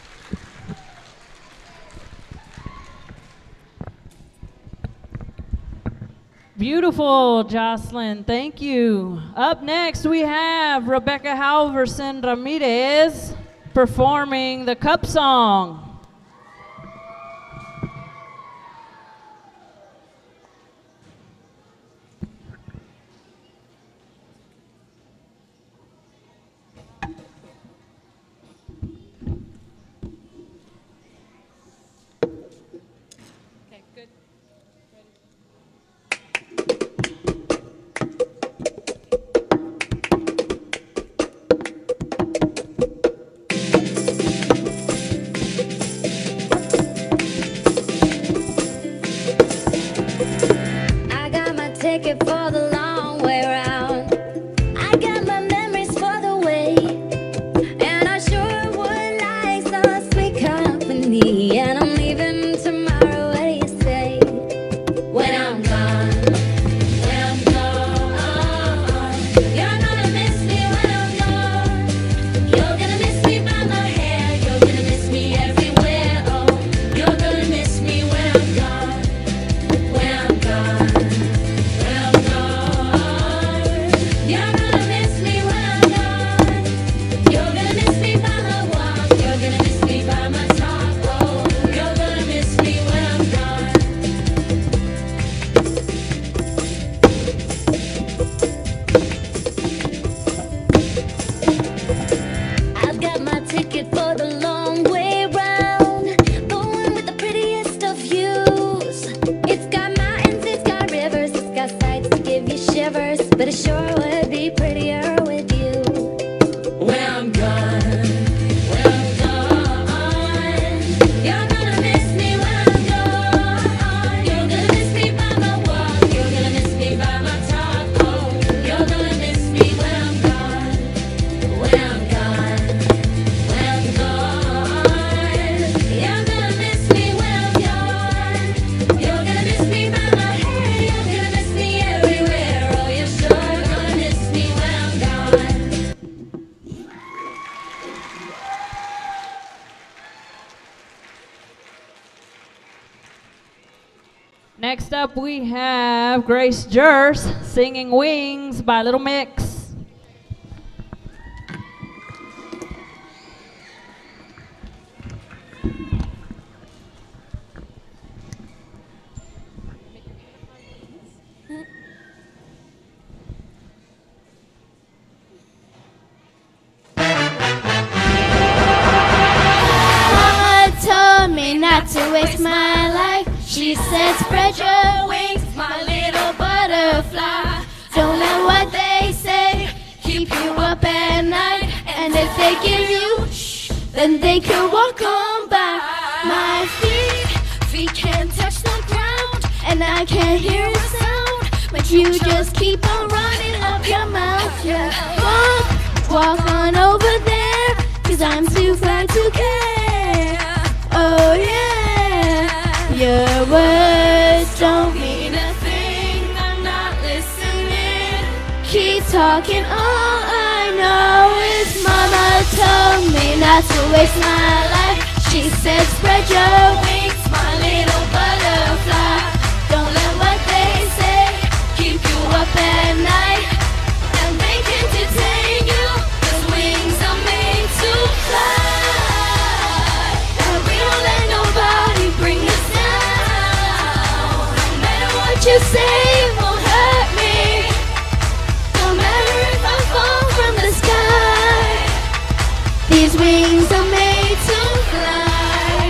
Beautiful, Jocelyn. Thank you. Up next, we have Rebecca Halverson Ramirez performing the Cup Song. Ticket for the long way round. I got my memories for the way, and I sure would like some sweet company. And I'm leaving tomorrow. What do you say? When I'm gone, when I'm gone, you're gonna miss me when I'm gone. You're gonna miss me by my hair. You're gonna miss me everywhere. Oh, you're gonna miss me when I'm gone. When I'm gone. Ticket for the long way round, the one with the prettiest of views. It's got mountains, it's got rivers, it's got sights to give you shivers, but it sure would be prettier with you. When I'm gone, when I'm gone, you're gonna miss me when I'm gone. You're gonna miss me by my walk, you're gonna miss me by my talk. Oh, you're gonna miss me when I'm gone, when I'm gone. Next up, we have Grace Jers singing Wings by Little Mix. Mama told me not to waste my life. She said, spread your wings, my little butterfly. Don't let what they say keep you up at night. And if they give you shh, then they can walk on by. My feet can't touch the ground, and I can't hear a sound. But you just keep on running up your mouth. Yeah. Walk on over there, 'cause I'm too fly to care. Oh yeah. Your words don't mean a thing, I'm not listening. Keep talking, all I know is Mama told me not to waste my life. She said, spread your wings, my little butterfly. Don't let what they say keep you up at night. And they can detain you, 'cause wings are made to fly. And we don't let nobody bring us down. No matter what you say, it won't hurt me. No matter if I fall from the sky. These wings are made to fly.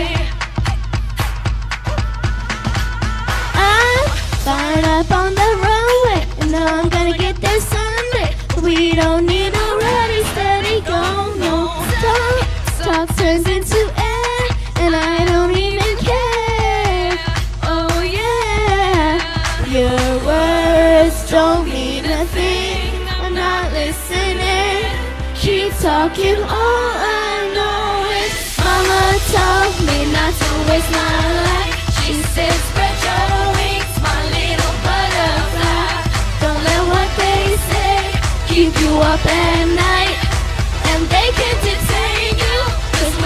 I'm fired up on the runway, and know I'm gonna get there Sunday. We don't need a ready, steady go, no. Talk turns into air, and I don't even care. Oh yeah, your words don't mean a thing, I'm not listening. Keep talking, all I know is Mama told me not to waste my life. She said, spread your wings, my little butterfly. Don't let what they say keep you up at night. And they can detain you, 'cause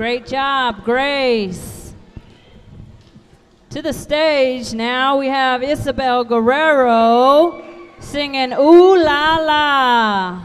Great job, Grace. To the stage now we have Isabel Guerrero singing Ooh La La.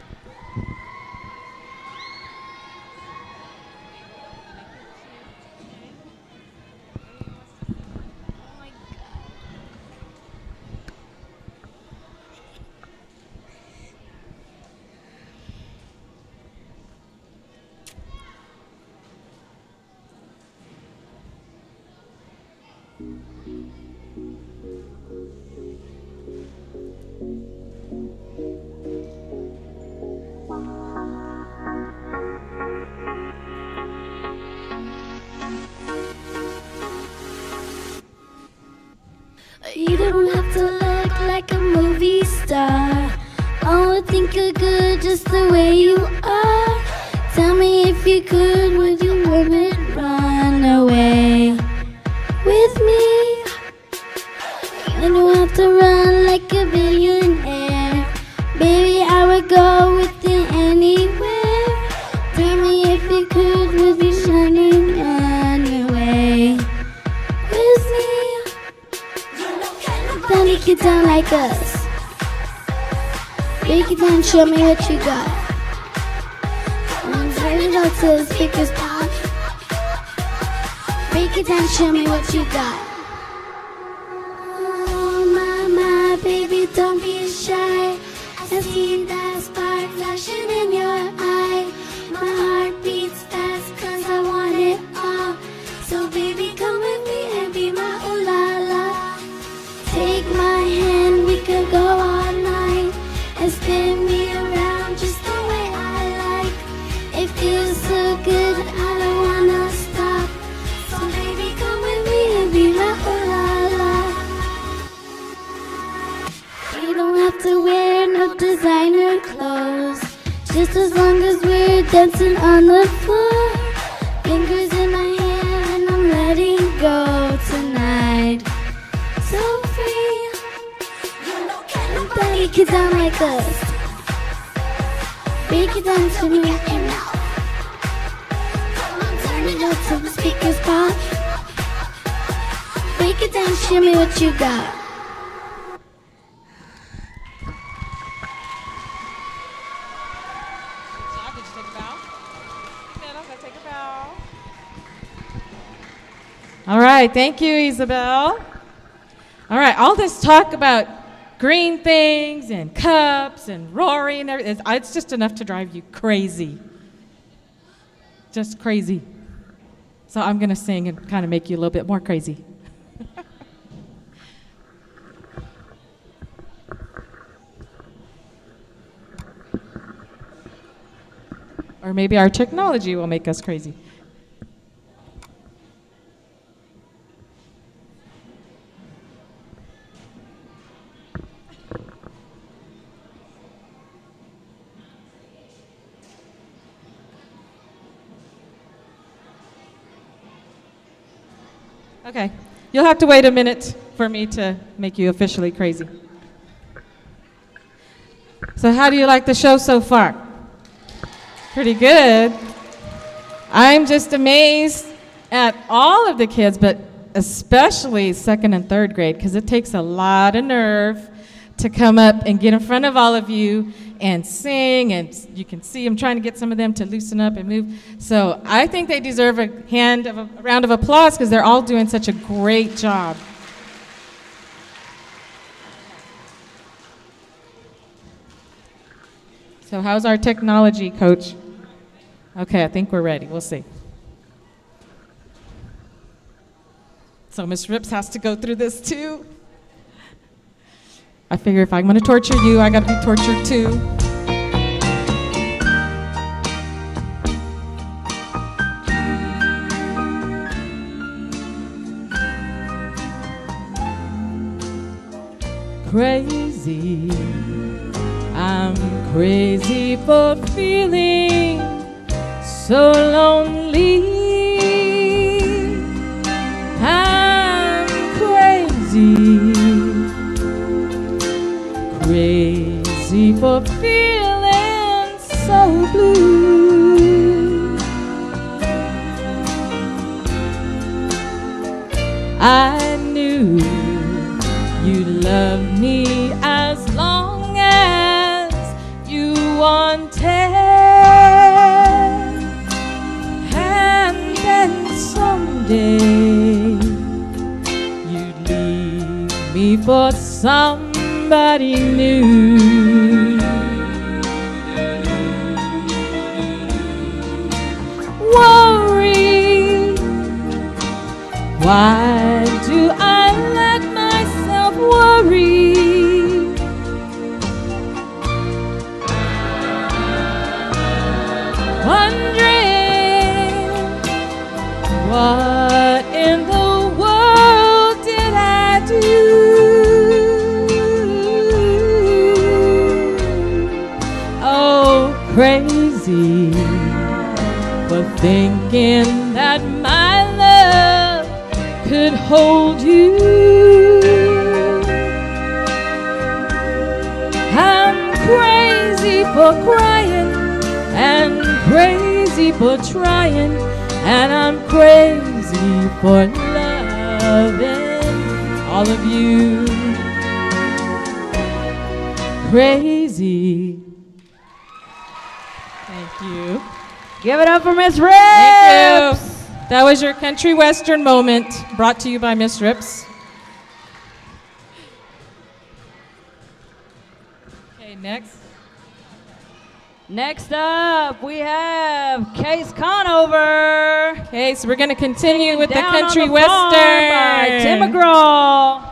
You don't have to look like a movie star. Oh, I think you're good just the way you are. Tell me if you could, would you run away with me? You don't have to run like a billionaire. Baby, I would go with you anywhere. Tell me if you could, would you run away with me? Break it down like us. Break it down, show me what you got. Turn it up till the speakers pop. Break it down, show me what you got. Oh my, baby, don't be shy. I see that spark flashing in your eye. My heart beats fast 'cause I want it all. So baby, come with me and be my ooh la la. Take my hand, we could go all night and spin me around just the way I like. It feels so good, I don't wanna stop. So baby, come with me and be my ooh la la. You don't have to wear no designer clothes, just as long as we're dancing on the floor. Fingers in my hair and I'm letting go tonight. So free. Break it down like us. Break it down to me right now. Turn it up till the speakers pop. Break it down, show me what you got. All right, thank you, Isabel. All right, all this talk about green things and cups and Rory and everything, it's just enough to drive you crazy. Just crazy. So I'm going to sing and kind of make you a little bit more crazy. Or maybe our technology will make us crazy. Okay, you'll have to wait a minute for me to make you officially crazy. So how do you like the show so far? Pretty good. I'm just amazed at all of the kids, but especially second and third grade, because it takes a lot of nerve to come up and get in front of all of you and sing, and you can see I'm trying to get some of them to loosen up and move. So I think they deserve a round of applause because they're all doing such a great job. So how's our technology, Coach? Okay, I think we're ready. We'll see. So Miss Rips has to go through this too. I figure if I'm going to torture you, I got to be tortured too. Crazy, I'm crazy for feeling so lonely. I'm crazy. Crazy for feeling so blue. I knew you'd love me as long as you wanted, and then someday you'd leave me for somebody new. Worry, why do I let myself worry? Wondering, what in the world did I do? Oh, crazy for thinking that my love could hold you. I'm crazy for crying and crazy for trying, and I'm crazy for loving all of you. Crazy. Thank you. Give it up for Miss Rips. Thank you. That was your country western moment, brought to you by Miss Rips. Okay, next. Next up, we have Case Conover. Okay, so we're going to continue with the Down country on the western Farm by Tim McGraw.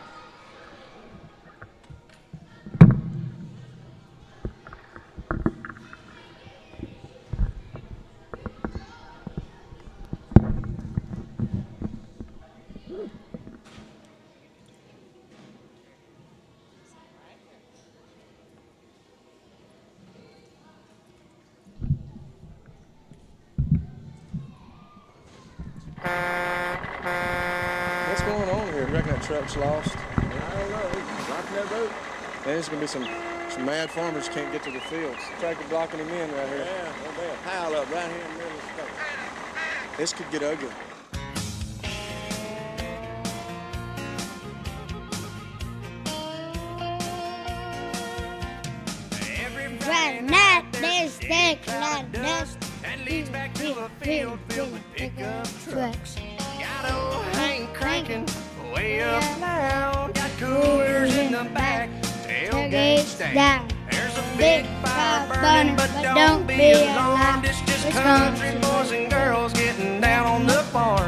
What's going on here? Reckon that truck's lost? I don't know. Blocking that road. Man, there's gonna be some mad farmers can't get to the fields. Tractor blocking him in right here. Yeah, there'll be a pile up right here in the middle of the state. This could get ugly. Friday night, there's that cloud dust and leads back to a field filled with pickup trucks. Got old Hank cranking way up loud. Got coolers in the back, tailgates down. There's a big fire burning, but don't be alarmed. It's just country boys and girls getting down on the farm.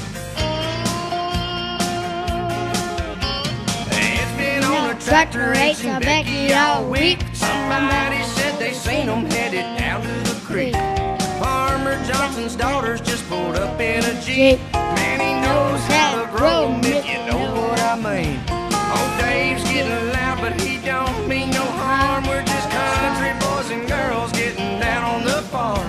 It's been on a tractor race in Becky all week. Somebody said they seen them headed down to the creek. Farmer Johnson's daughters just pulled up in a Jeep. Man, he knows how to grow 'em, if you know what I mean. Old Dave's getting loud, but he don't mean no harm. We're just country boys and girls getting down on the farm.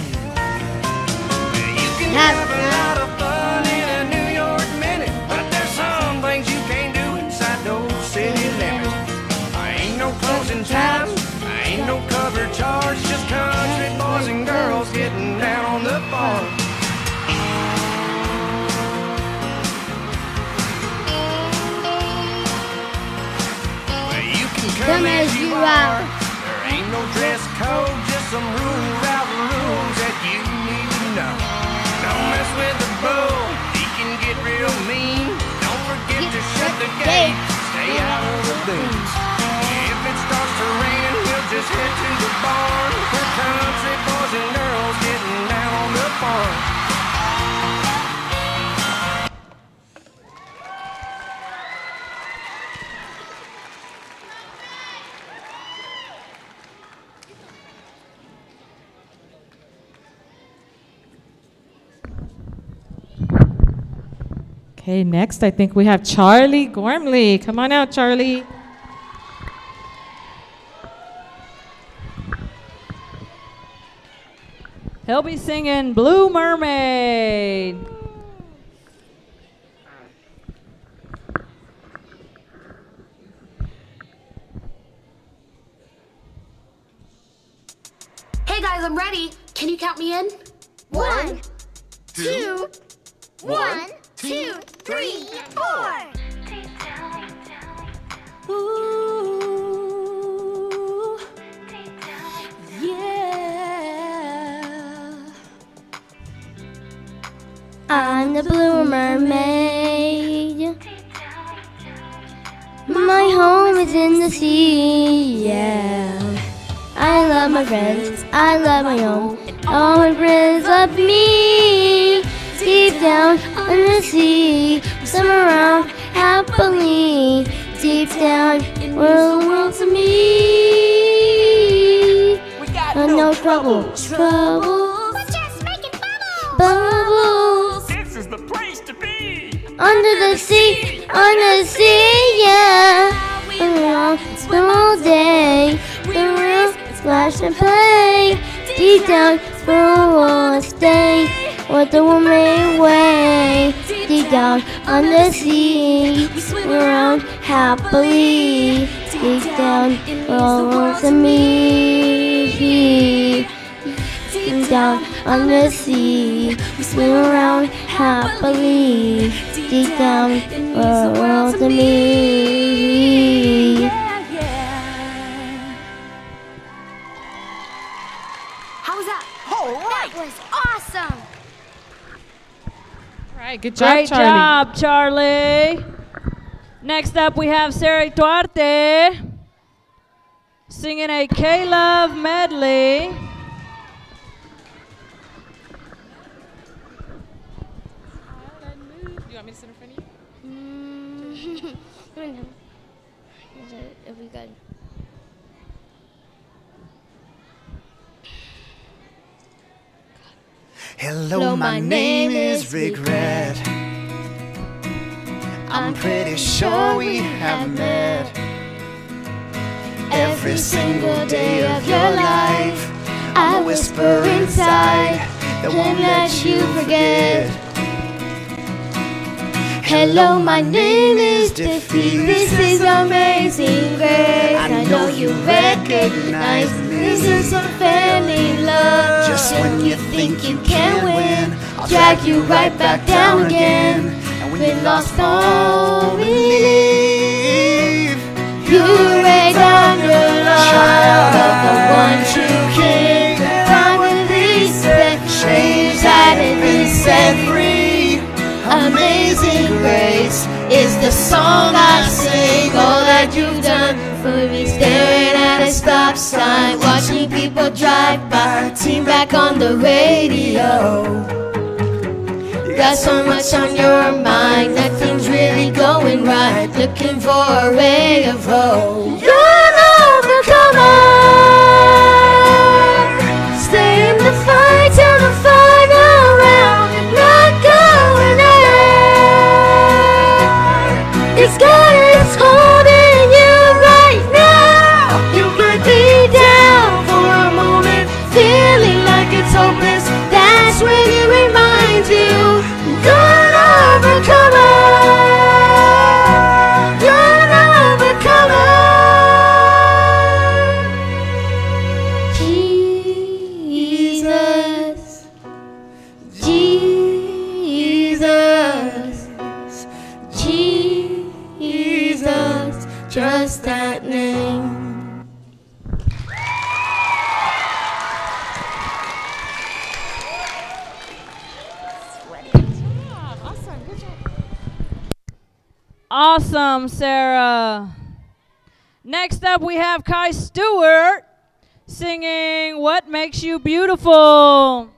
You can have a lot of fun in a New York minute, but there's some things you can't do inside those city limits. I ain't no closing time, I ain't no cover charge, just country boys and girls getting down on the farm. Come as you are. There ain't no dress code, just some rules that you need to know. Don't mess with the bull, he can get real mean. Don't forget to shut the gate, stay out of the boots. If it starts to rain, we'll just head to the barn. We're country boys and girls getting down on the farm. Okay, next I think we have Charlie Gormley. Come on out, Charlie. He'll be singing Blue Mermaid. Hey guys, I'm ready. Can you count me in? 1, 2, 1, 2, 3, 4. Ooh, yeah. I'm the blue mermaid. My home is in the sea, yeah. I love my friends, I love my home, and all my friends love me. Deep down under the sea, swim around happily. Deep down, we're the world to me. We got no trouble. We're just making bubbles. This is the place to be. Under the sea, yeah. Around, swim all day. The real splash and play. Deep down, we'll wanna stay. What the woman way. Deep down under the sea, we swim around happily. Deep down, we'll to me. Deep down under the sea, we swim around happily. Deep down, we'll to me. How was that? All right. That was awesome. All right, good job, Great Charlie. job, Charlie. Next up, we have Sarah Duarte singing a K-Love medley. You want me to sit in front of you? It'll be good. Hello, my name is Regret. I'm pretty sure we have met. Every single day of your life, I whisper inside that won't let you forget. Hello, my name is Defeat. This is Amazing Grace. I know you recognize this is unfailing love. Just when you think you can win, I'll drag you right back down again. And when you lost all belief, you lay down your life. Child of the one true King, I release the chains that have been set free. Amazing Grace is the song I sing. All that you've done for me, staring at a stop sign, watching people drive by, team back on the radio. You got so much on your mind, nothing's really going right, looking for a ray of hope. You're an overcomer. Stay in the fight till the final round, and not going out. It's God is holding you right now. You could be down for a moment, feeling like it's hopeless. That's when He reminds you, you're an overcomer. You're an overcomer. Jesus, Jesus, Jesus, just that name. Awesome, good job. Awesome, Sarah. Next up, we have Kai Stewart singing What Makes You Beautiful.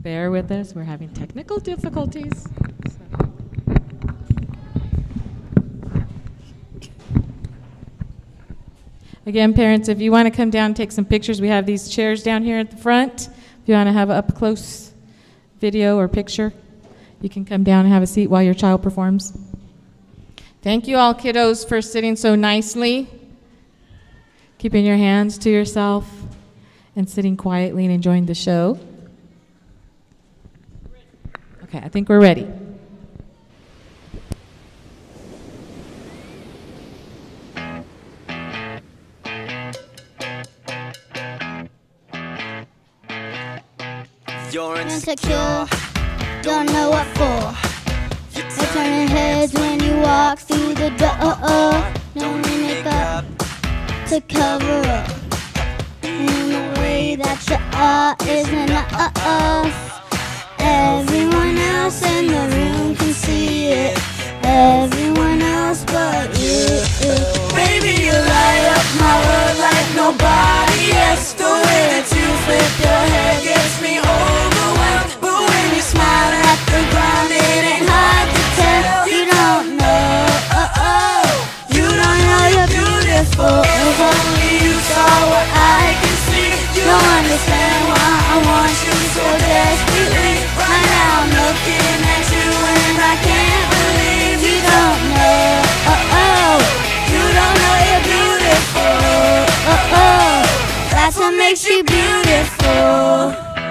bear with us. We're having technical difficulties. Again, parents, if you want to come down and take some pictures, we have these chairs down here at the front. If you want to have an up-close video or picture, you can come down and have a seat while your child performs. Thank you all, kiddos, for sitting so nicely, keeping your hands to yourself, and sitting quietly and enjoying the show. Okay, I think we're ready. You're insecure, don't know what for. You're turning heads when you walk through the door. No makeup to cover up. In the way that you are isn't us. Everyone else in the room can see it. Everyone else but you. Baby, you light up my world like nobody else. The way that you flip your hair gets me overwhelmed. But when you smile at the ground, it ain't hard to tell. You don't know, you don't know you're beautiful. If only you saw what I can see, you'll understand why I want you so desperately. Right now I'm looking at you and I can't believe you don't know, you don't know you're beautiful, that's what makes you beautiful.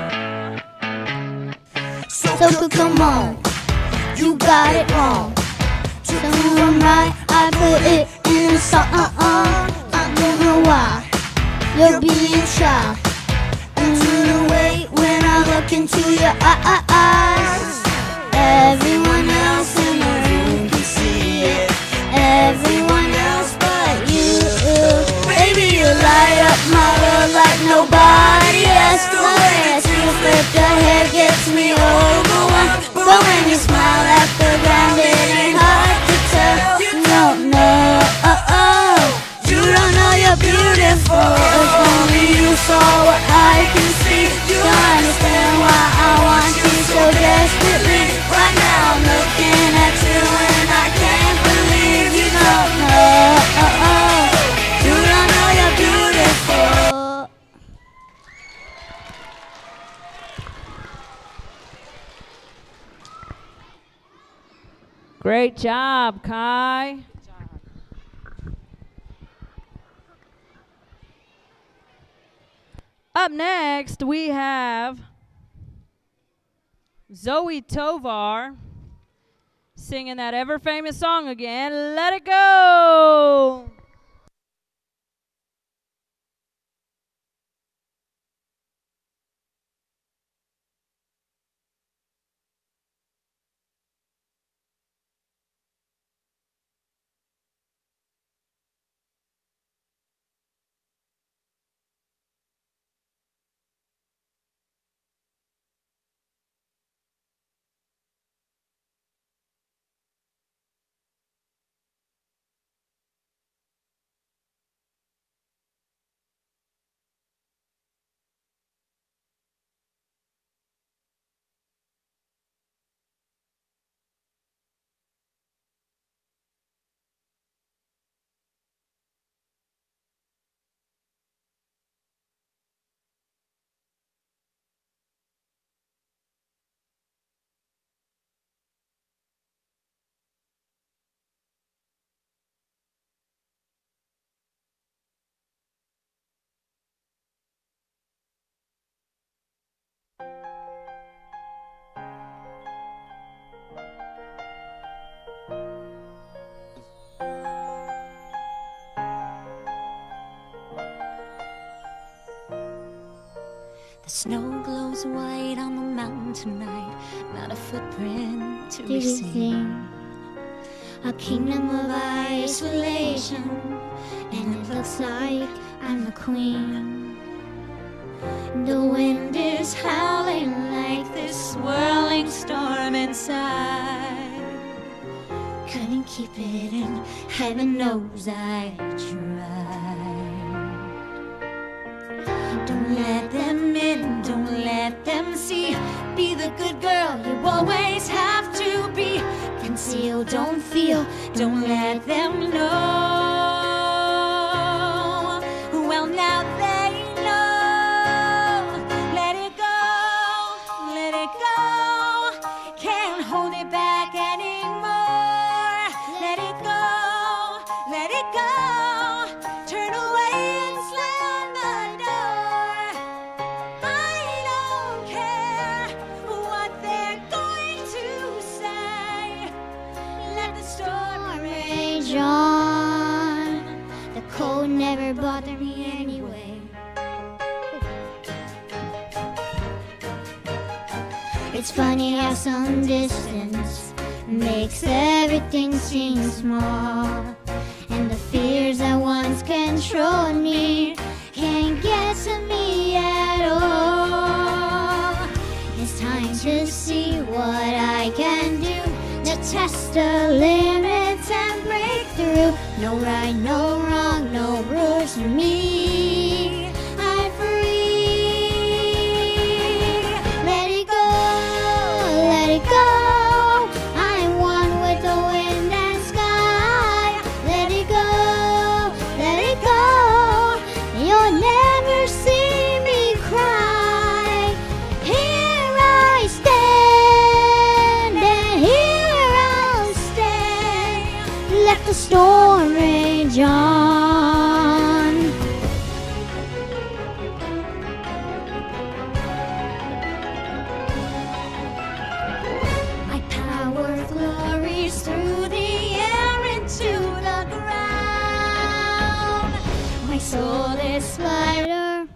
So come on, you got it wrong. So I'm right, I put it in a song. I don't know why you're being shy. And turn away when I look into your eyes. Everyone else in the room can see it. Everyone else but you. Baby, you light up my world like nobody else. The way that you flip your hair gets me overwhelmed. But when you smile at the ground, it ain't hard to tell. You don't know, you don't know you're beautiful. If only you saw what I can see, you'll understand why I want you so desperately. Right now I'm looking at you and I can't believe you don't know, you don't know you're beautiful. Great job, Kai. Up next, we have Zoe Tovar singing that ever-famous song again, Let It Go. The snow glows white on the mountain tonight, not a footprint to be seen. A kingdom of isolation, and it looks like I'm the queen. The wind is howling like this swirling storm inside. Couldn't keep it in, heaven knows I tried. Don't let them in, don't let them see. Be the good girl you always have to be. Conceal, don't feel, don't let them know. Well, now they know. Let it go, let it go. Can't hold it back anymore. Let it go, let it go. Turn away and slam the door. I don't care what they're going to say. Let the storm rage on. The cold never bothered me anyway. It's funny how some distance makes everything seem small, and the fears that once controlled me can't get to me at all. It's time to see what I can do, to test the limits and break through. No right, no wrong, no rules for me. I'm free. Let it go, let it go. I'm one with the wind and sky. Let it go, let it go. You'll never see me cry. Here I stand, and here I'll stay. Let the storm rage on. My power glories through the air into the ground. My soul is lighter.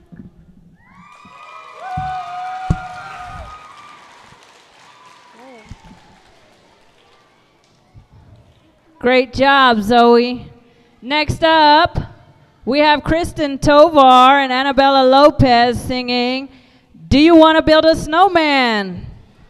Great job, Zoe. Next up, we have Kristen Tovar and Annabella Lopez singing, Do You Want to Build a Snowman?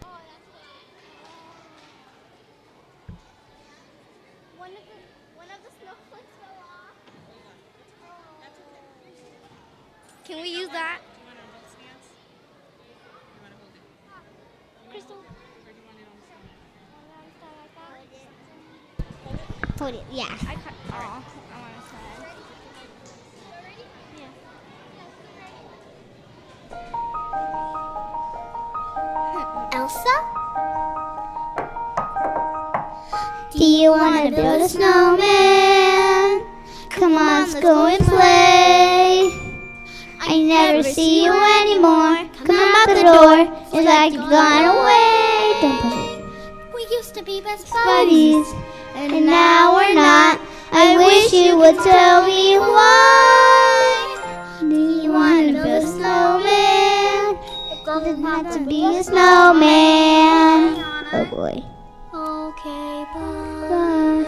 Can we use that? Hold it, yeah. I want to Elsa? Do you want to build a snowman? Come on, let's go and play. I never see you anymore. Come out the door. It's like you've gone away. Don't push it. We used to be best buddies, and now we're not. I wish you would tell me why. Do you want to build a snowman? It doesn't have to be a snowman. Oh boy. Okay, bye.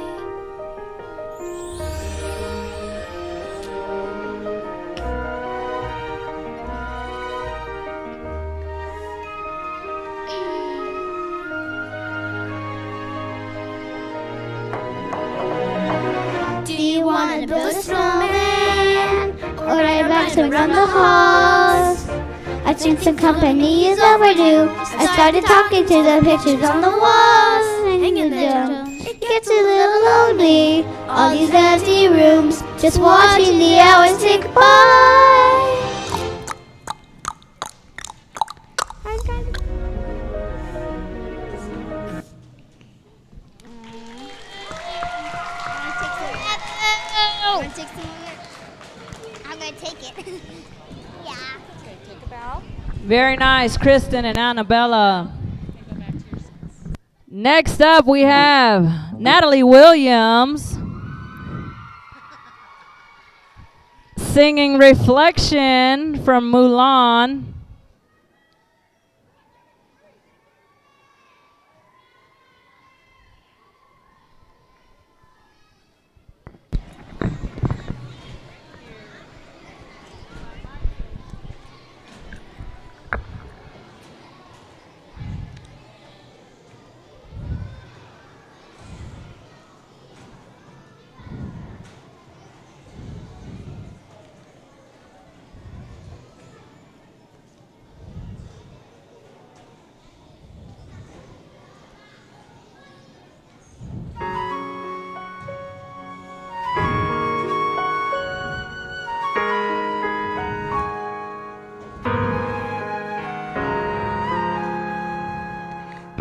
Do you want to build a snowman, or ride bikes around the halls? I think the company is overdue. I started talking to the pictures on the walls. Hanging there, it gets a little lonely. All these empty rooms, just watching the hours tick by. I'm gonna take it. Yeah. Okay, take a bow. Very nice, Kristen and Annabella. Next up, we have Natalie Williams singing Reflection from Mulan.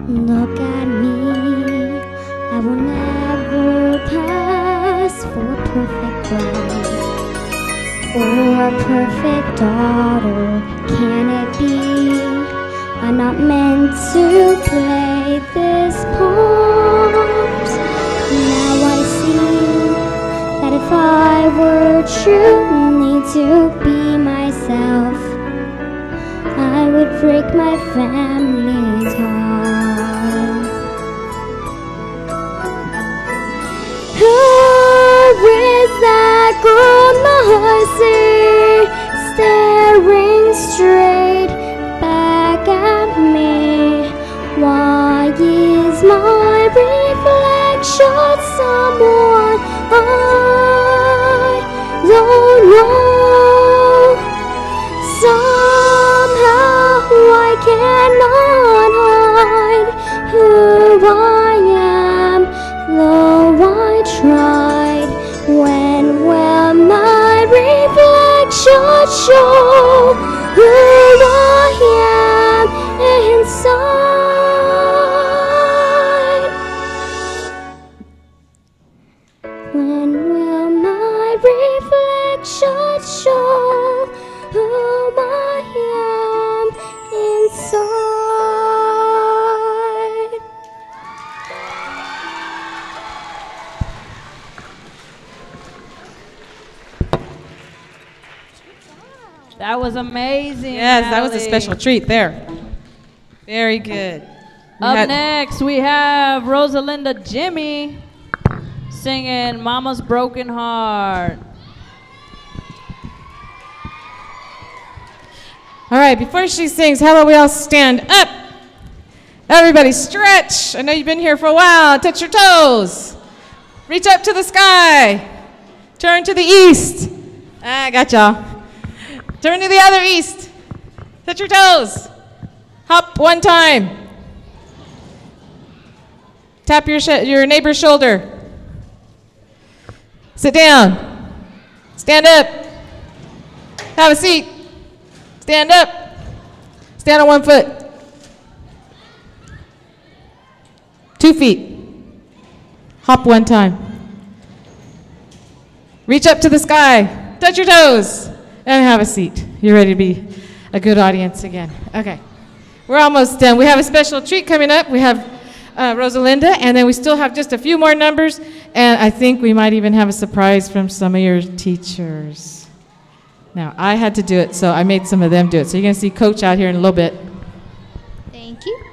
Look at me, I will never pass for a perfect bride or a perfect daughter. Can it be I'm not meant to play this part? Now I see that if I were truly to be myself, I would break my family's heart. Who is that girl I see staring straight back at me? Why is my reflection someone I don't know? Somehow I cannot hide who I am, though I tried. When will my reflection show who I am inside? When will my reflection show who I am inside? That was amazing. Yes, that was a Natalie. special treat there. Very good. Up next, we have Rosalinda Jimmy singing Mama's Broken Heart. All right, before she sings, how about we all stand up? Everybody stretch. I know you've been here for a while. Touch your toes. Reach up to the sky. Turn to the east. I got y'all. Turn to the other east. Touch your toes. Hop one time. Tap your neighbor's shoulder. Sit down. Stand up. Have a seat. Stand up. Stand on one foot. 2 feet. Hop one time. Reach up to the sky. Touch your toes. And have a seat. You're ready to be a good audience again. Okay. We're almost done. We have a special treat coming up. We have Rosalinda, and then we still have just a few more numbers, and I think we might even have a surprise from some of your teachers. Now, I had to do it, so I made some of them do it. So you're going to see Coach out here in a little bit. Thank you.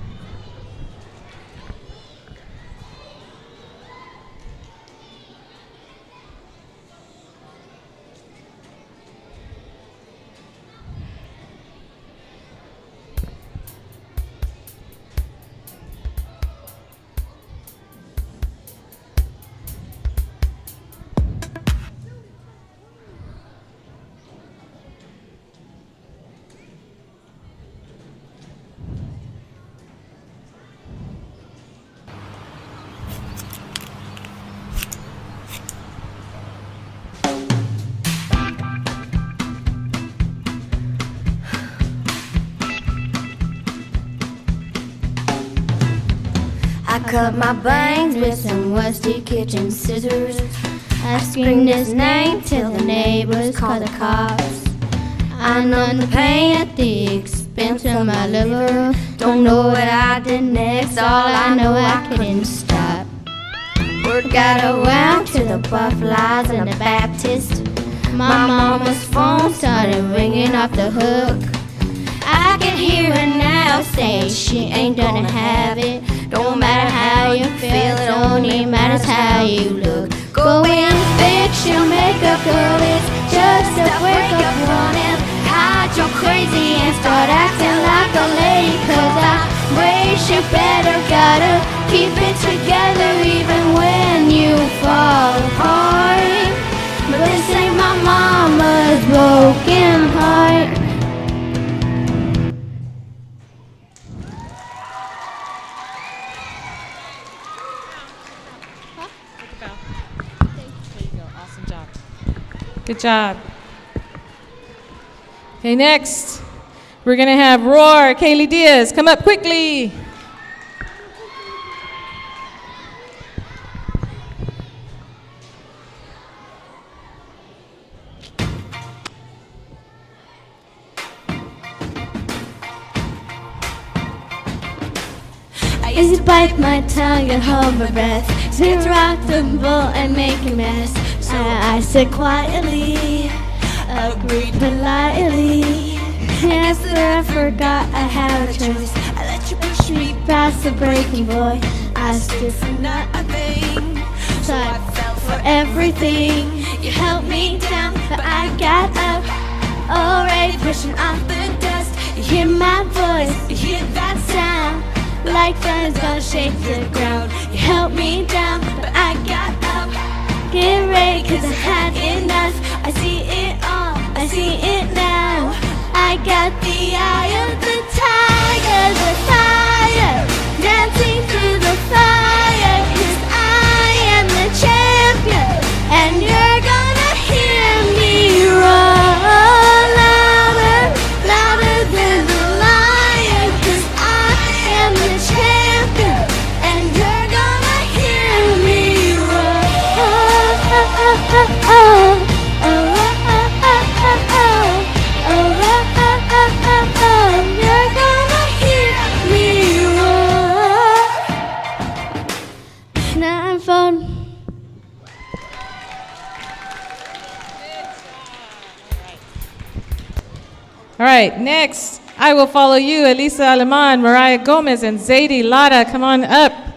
I cut my bangs with some rusty kitchen scissors. I screamed his name till the neighbors called the cops. I numbed the pain at the expense of my liver. Don't know what I did next, all I know I couldn't stop. Word got around to the Buffaloes and the Baptist. My mama's phone started ringing off the hook. I can hear her now say she ain't gonna have it. Don't matter how you feel, it only matters how you look. Go in, fix your makeup, girl, it's just a breakup running. Hide your crazy and start acting like a lady, 'cause I raised you better, gotta keep it together even when you fall apart. But this ain't my mama's broken heart. Good job. Okay, next, we're going to have Roar, Kaylee Diaz. Come up quickly. used to bite my tongue and hold my breath. To rock the boat and make a mess. So I said quietly, agreed politely. And after I forgot I had a choice, I let you push me past the breaking point. I stood for not a thing, so I fell for everything. You held me down, but I got up, already pushing off the dust. You hear my voice, you hear that sound, like thunder's gonna shake the ground. You held me down, but I got up. Get ready, cause I had enough. I see it all, I see it now. I got the eye of the tiger, the fire, dancing through the fire. Cause I am the champion, and you're gonna hear me roar louder, louder than the lion. Cause I am the champion, and you're gonna hear me roar. You're gonna hear me roar. Now I'm fun. All right, next, I will follow you, Elisa Aleman, Mariah Gomez, and Zadie Lara. Come on up.